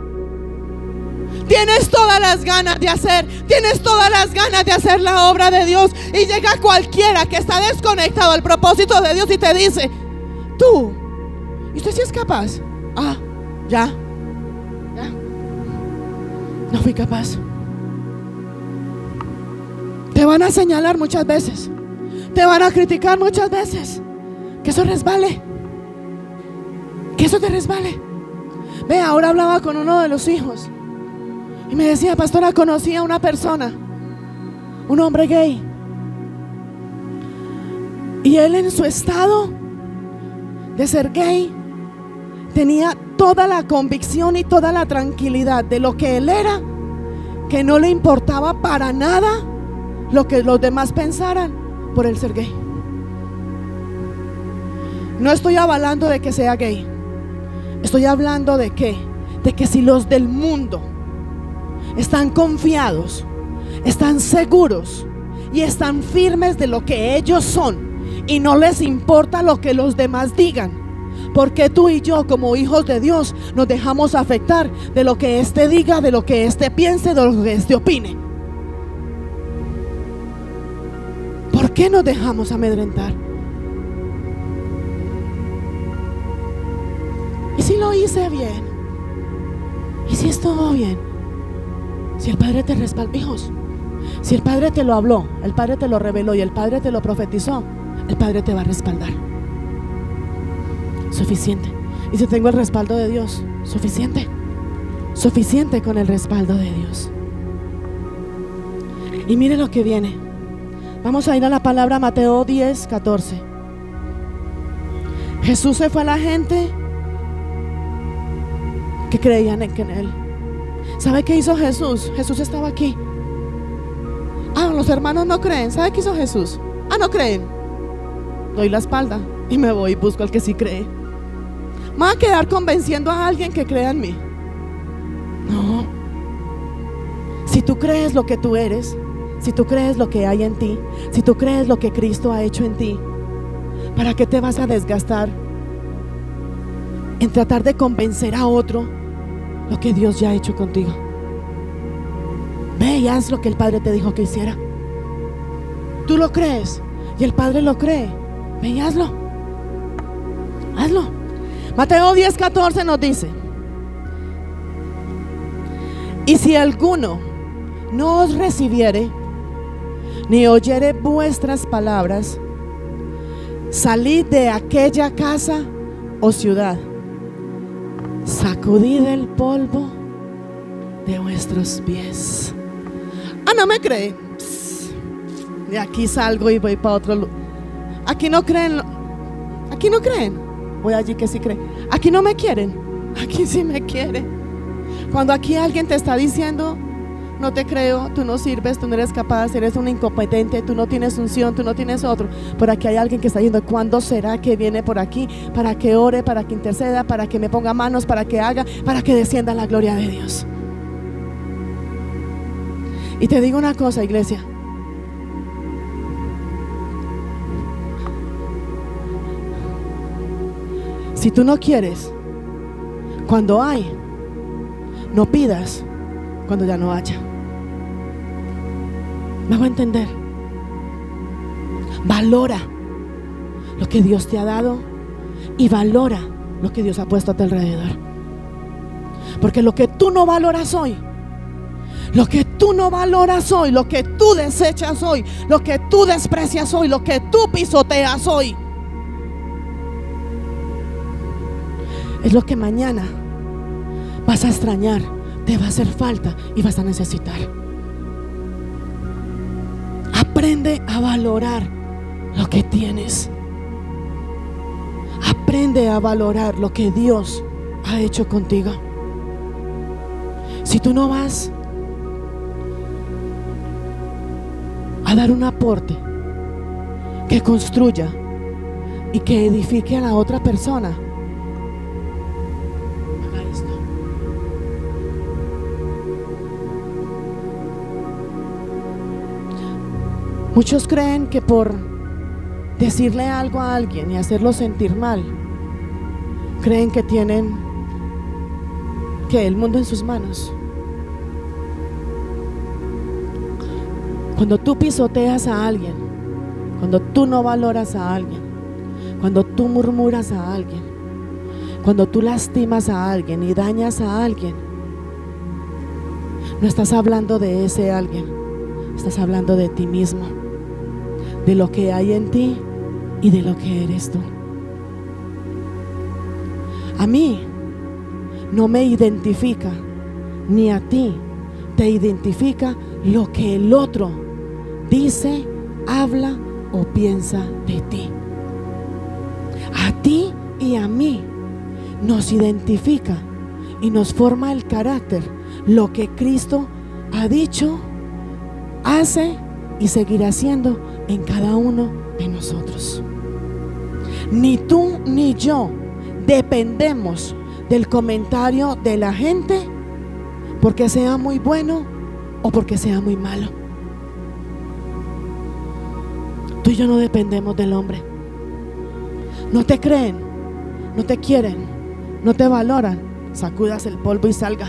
Tienes todas las ganas de hacer, tienes todas las ganas de hacer la obra de Dios, y llega cualquiera que está desconectado al propósito de Dios y te dice: tú, ¿y usted sí es capaz? Ya no fui capaz. Te van a señalar muchas veces, te van a criticar muchas veces. Que eso resbale, que eso te resbale. Ve, ahora hablaba con uno de los hijos y me decía: pastora, conocí a una persona, un hombre gay, y él, en su estado de ser gay, tenía toda la convicción y toda la tranquilidad de lo que él era, que no le importaba para nada lo que los demás pensaran por el ser gay. No estoy avalando de que sea gay. Estoy hablando de que si los del mundo están confiados, están seguros y están firmes de lo que ellos son, y no les importa lo que los demás digan, ¿por qué tú y yo, como hijos de Dios, nos dejamos afectar de lo que éste diga, de lo que éste piense, de lo que éste opine? ¿Por qué nos dejamos amedrentar? ¿Y si lo hice bien? ¿Y si estuvo bien? Si el Padre te respalda, hijos, si el Padre te lo habló, el Padre te lo reveló y el Padre te lo profetizó, el Padre te va a respaldar. Suficiente. Y si tengo el respaldo de Dios, suficiente. Suficiente con el respaldo de Dios. Y mire lo que viene. Vamos a ir a la palabra Mateo 10:14. Jesús se fue a la gente que creían en él. ¿Sabe qué hizo Jesús? Jesús estaba aquí. Los hermanos no creen. ¿Sabe qué hizo Jesús? No creen. Doy la espalda y me voy y busco al que sí cree. ¿Me voy a quedar convenciendo a alguien que crea en mí? No. Si tú crees lo que tú eres, si tú crees lo que hay en ti, si tú crees lo que Cristo ha hecho en ti, ¿para qué te vas a desgastar en tratar de convencer a otro lo que Dios ya ha hecho contigo? Ve y haz lo que el Padre te dijo que hiciera. Tú lo crees y el Padre lo cree. Ve y hazlo. Hazlo. Mateo 10:14 nos dice: y si alguno no os recibiere ni oyere vuestras palabras, salid de aquella casa o ciudad, sacudid el polvo de vuestros pies. Ah, ¿no me cree? De aquí salgo y voy para otro lugar. Aquí no creen. Aquí no creen. Voy allí que sí creen. Aquí no me quieren. Aquí sí me quieren. Cuando aquí alguien te está diciendo: no te creo, tú no sirves, tú no eres capaz, eres un incompetente, tú no tienes unción, tú no tienes otro. Por aquí hay alguien que está diciendo: ¿cuándo será que viene por aquí? Para que ore, para que interceda, para que me ponga manos, para que haga, para que descienda la gloria de Dios. Y te digo una cosa, iglesia. Si tú no quieres cuando hay, no pidas cuando ya no haya. ¿Me hago entender? Valora lo que Dios te ha dado y valora lo que Dios ha puesto a tu alrededor. Porque lo que tú no valoras hoy, lo que tú no valoras hoy, lo que tú desechas hoy, lo que tú desprecias hoy, lo que tú pisoteas hoy, es lo que mañana vas a extrañar, te va a hacer falta y vas a necesitar. Aprende a valorar lo que tienes. Aprende a valorar lo que Dios ha hecho contigo. Si tú no vas a dar un aporte que construya y que edifique a la otra persona, haga esto. Muchos creen que por decirle algo a alguien y hacerlo sentir mal, creen que tienen el mundo en sus manos. Cuando tú pisoteas a alguien, cuando tú no valoras a alguien, cuando tú murmuras a alguien, cuando tú lastimas a alguien y dañas a alguien, no estás hablando de ese alguien, estás hablando de ti mismo, de lo que hay en ti y de lo que eres tú. A mí no me identifica, ni a ti te identifica lo que el otro dice, habla o piensa de ti. A ti y a mí nos identifica y nos forma el carácter lo que Cristo ha dicho, hace y seguirá haciendo en cada uno de nosotros. Ni tú ni yo dependemos del comentario de la gente, porque sea muy bueno o porque sea muy malo. Tú y yo no dependemos del hombre. No te creen, no te quieren, no te valoran, sacudas el polvo y salga.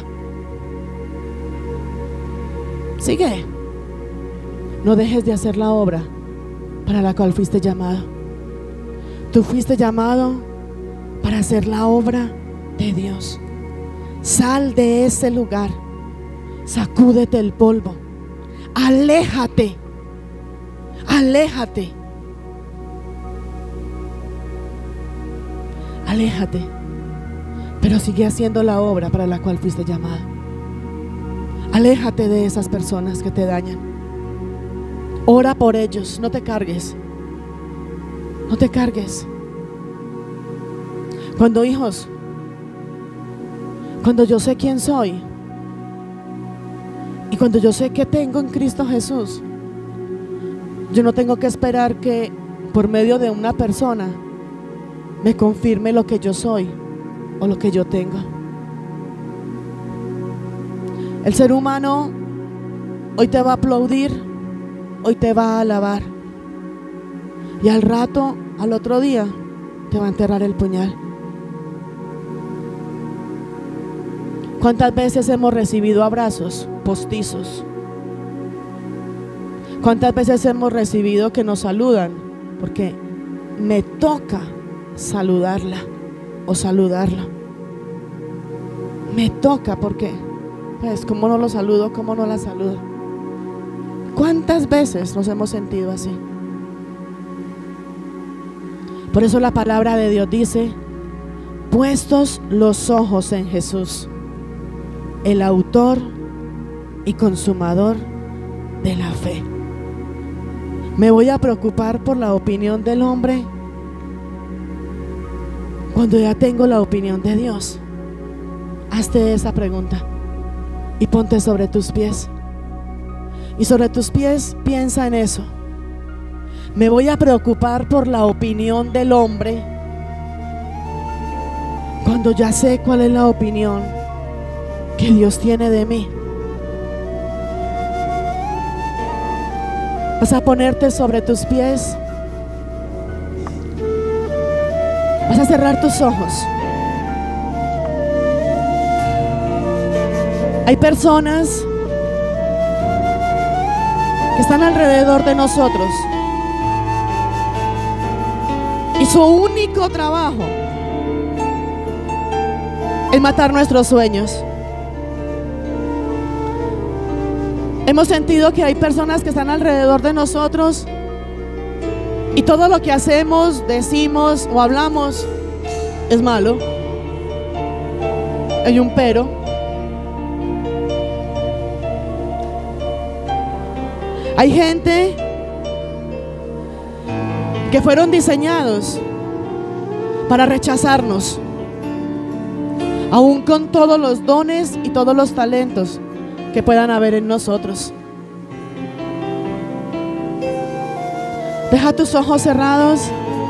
Sigue. No dejes de hacer la obra para la cual fuiste llamado. Tú fuiste llamado para hacer la obra de Dios. Sal de ese lugar, sacúdete el polvo, aléjate, aléjate, aléjate, pero sigue haciendo la obra para la cual fuiste llamado. Aléjate de esas personas que te dañan. Ora por ellos, no te cargues, no te cargues. Cuando yo sé quién soy y cuando yo sé que tengo en Cristo Jesús, yo no tengo que esperar que por medio de una persona me confirme lo que yo soy o lo que yo tengo. El ser humano hoy te va a aplaudir, hoy te va a alabar, y al rato, al otro día, te va a enterrar el puñal. ¿Cuántas veces hemos recibido abrazos postizos? ¿Cuántas veces hemos recibido que nos saludan porque me toca saludarla o saludarla? Me toca porque, pues, ¿cómo no lo saludo? ¿Cómo no la saludo? ¿Cuántas veces nos hemos sentido así? Por eso la palabra de Dios dice: puestos los ojos en Jesús, el autor y consumador de la fe. ¿Me voy a preocupar por la opinión del hombre cuando ya tengo la opinión de Dios? Hazte esa pregunta y ponte sobre tus pies. Y sobre tus pies piensa en eso. ¿Me voy a preocupar por la opinión del hombre cuando ya sé cuál es la opinión que Dios tiene de mí? Vas a ponerte sobre tus pies. Vas a cerrar tus ojos. Hay personas que están alrededor de nosotros y su único trabajo es matar nuestros sueños. Hemos sentido que hay personas que están alrededor de nosotros y todo lo que hacemos, decimos o hablamos es malo. Hay un pero. Hay gente que fueron diseñados para rechazarnos, aún con todos los dones y todos los talentos que puedan haber en nosotros. Deja tus ojos cerrados.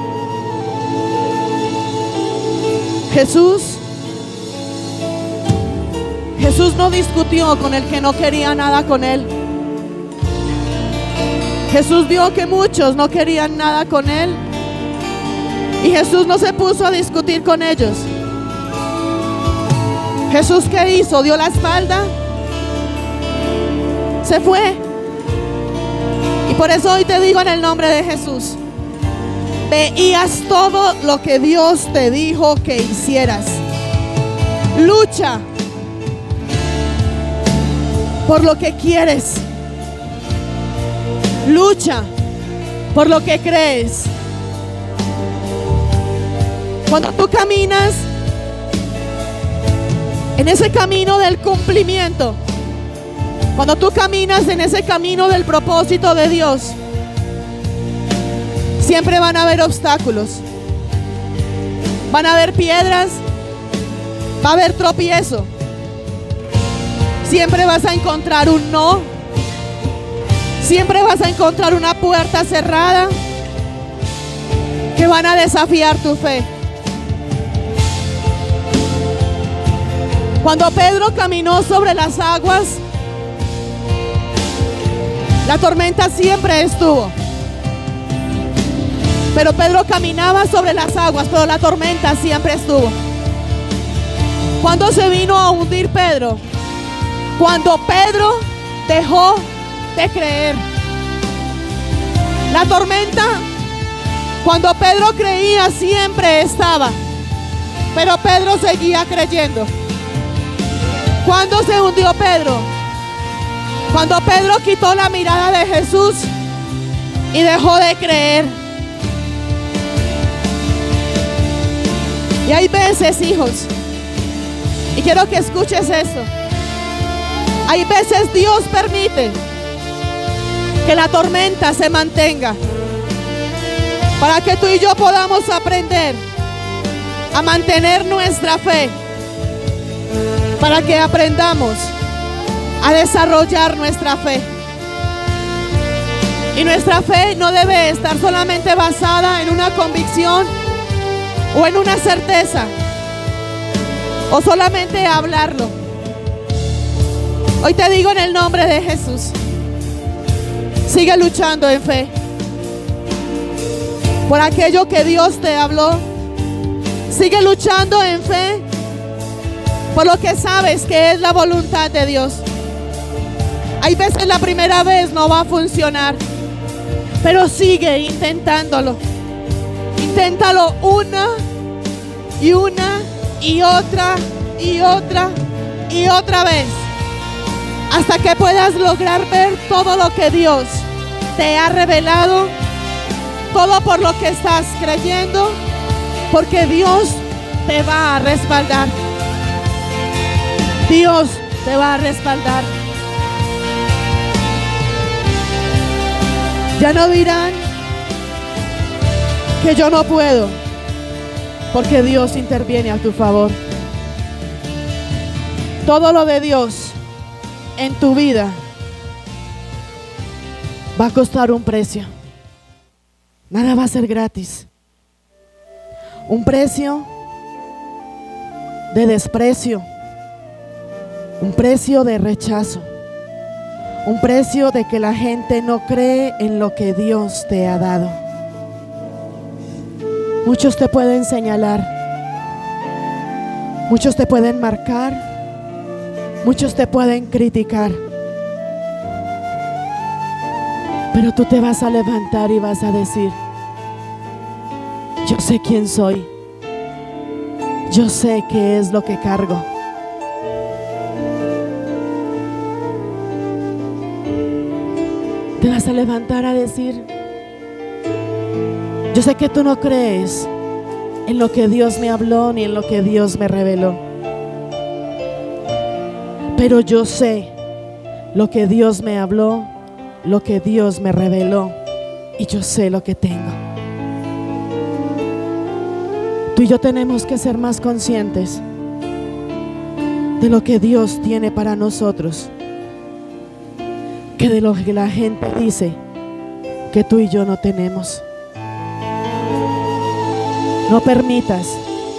Jesús no discutió con el que no quería nada con él. Jesús vio que muchos no querían nada con él y Jesús no se puso a discutir con ellos. Jesús, ¿qué hizo? Dio la espalda, se fue. Y por eso hoy te digo en el nombre de Jesús, ve y haz todo lo que Dios te dijo que hicieras. Lucha por lo que quieres. Lucha por lo que crees. Cuando tú caminas en ese camino del cumplimiento, cuando tú caminas en ese camino del propósito de Dios, siempre van a haber obstáculos, van a haber piedras, va a haber tropiezo. Siempre vas a encontrar un no. Siempre vas a encontrar una puerta cerrada que van a desafiar tu fe. Cuando Pedro caminó sobre las aguas, la tormenta siempre estuvo. Pero Pedro caminaba sobre las aguas, pero la tormenta siempre estuvo. ¿Cuándo se vino a hundir Pedro? Cuando Pedro dejó de creer. La tormenta, cuando Pedro creía, siempre estaba, pero Pedro seguía creyendo. ¿Cuándo se hundió Pedro? Cuando Pedro quitó la mirada de Jesús y dejó de creer. Y hay veces, hijos, y quiero que escuches esto, hay veces Dios permite que la tormenta se mantenga para que tú y yo podamos aprender a mantener nuestra fe, para que aprendamos a desarrollar nuestra fe. Y nuestra fe no debe estar solamente basada en una convicción o en una certeza o solamente hablarlo. Hoy te digo en el nombre de Jesús, sigue luchando en fe por aquello que Dios te habló. Sigue luchando en fe por lo que sabes que es la voluntad de Dios. Hay veces la primera vez no va a funcionar, pero sigue intentándolo. Inténtalo una y otra y otra y otra vez, hasta que puedas lograr ver todo lo que Dios te ha revelado, todo por lo que estás creyendo, porque Dios te va a respaldar. Dios te va a respaldar. Ya no dirán que yo no puedo, porque Dios interviene a tu favor. Todo lo de Dios en tu vida va a costar un precio. Nada va a ser gratis. Un precio de desprecio, un precio de rechazo, un precio de que la gente no cree en lo que Dios te ha dado. Muchos te pueden señalar, muchos te pueden marcar, muchos te pueden criticar, pero tú te vas a levantar y vas a decir: yo sé quién soy, yo sé qué es lo que cargo. Te vas a levantar a decir: yo sé que tú no crees en lo que Dios me habló ni en lo que Dios me reveló, pero yo sé lo que Dios me habló, lo que Dios me reveló, y yo sé lo que tengo. Tú y yo tenemos que ser más conscientes de lo que Dios tiene para nosotros que de lo que la gente dice que tú y yo no tenemos. No permitas,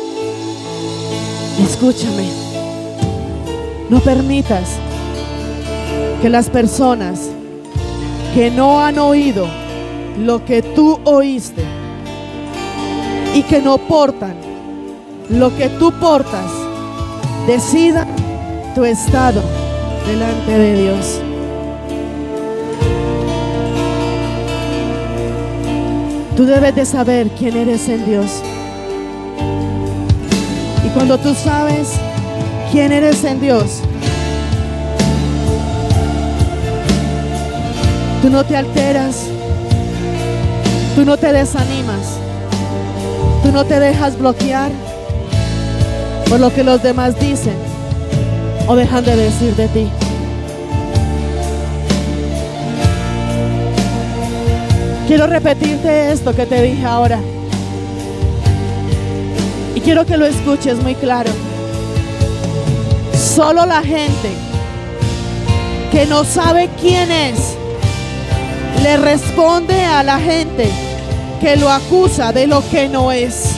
escúchame, no permitas que las personas que no han oído lo que tú oíste y que no portan lo que tú portas decidan tu estado delante de Dios. Tú debes de saber quién eres en Dios. Y cuando tú sabes quién eres en Dios, tú no te alteras, tú no te desanimas, tú no te dejas bloquear por lo que los demás dicen o dejan de decir de ti. Quiero repetirte esto que te dije ahora, y quiero que lo escuches muy claro. Solo la gente que no sabe quién es le responde a la gente que lo acusa de lo que no es.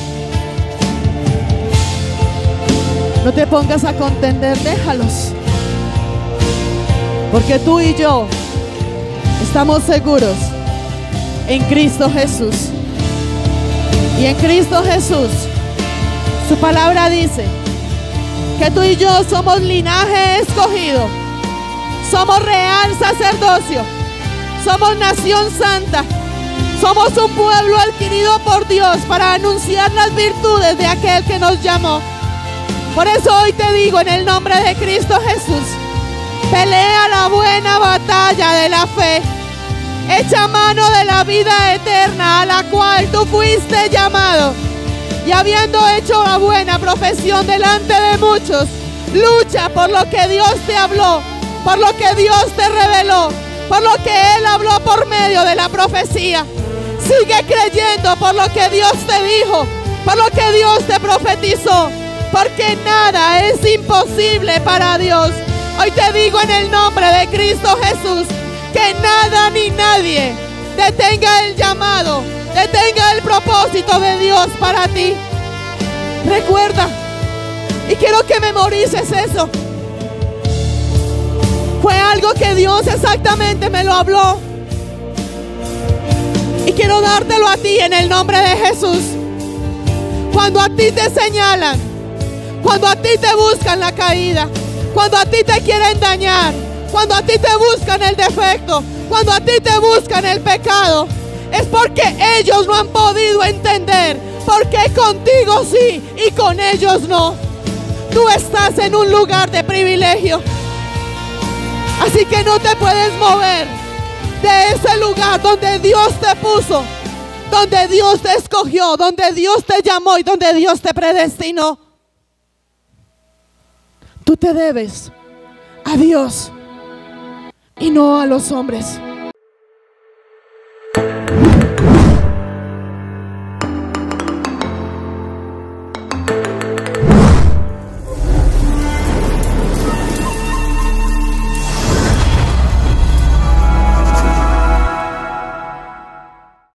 No te pongas a contender, déjalos, porque tú y yo estamos seguros en Cristo Jesús. Y en Cristo Jesús, su palabra dice que tú y yo somos linaje escogido, somos real sacerdocio, somos nación santa, somos un pueblo adquirido por Dios para anunciar las virtudes de aquel que nos llamó. Por eso hoy te digo, en el nombre de Cristo Jesús, pelea la buena batalla de la fe. Echa mano de la vida eterna a la cual tú fuiste llamado. Y habiendo hecho la buena profesión delante de muchos, lucha por lo que Dios te habló, por lo que Dios te reveló, por lo que Él habló por medio de la profecía. Sigue creyendo por lo que Dios te dijo, por lo que Dios te profetizó, porque nada es imposible para Dios. Hoy te digo en el nombre de Cristo Jesús, que nada ni nadie detenga el llamado, detenga el propósito de Dios para ti. Recuerda, y quiero que memorices eso, fue algo que Dios exactamente me lo habló, y quiero dártelo a ti en el nombre de Jesús. Cuando a ti te señalan, cuando a ti te buscan la caída, cuando a ti te quieren dañar, cuando a ti te buscan el defecto, cuando a ti te buscan el pecado, es porque ellos no han podido entender porque contigo sí y con ellos no. Tú estás en un lugar de privilegio, así que no te puedes mover de ese lugar donde Dios te puso, donde Dios te escogió, donde Dios te llamó y donde Dios te predestinó. Tú te debes a Dios y no a los hombres.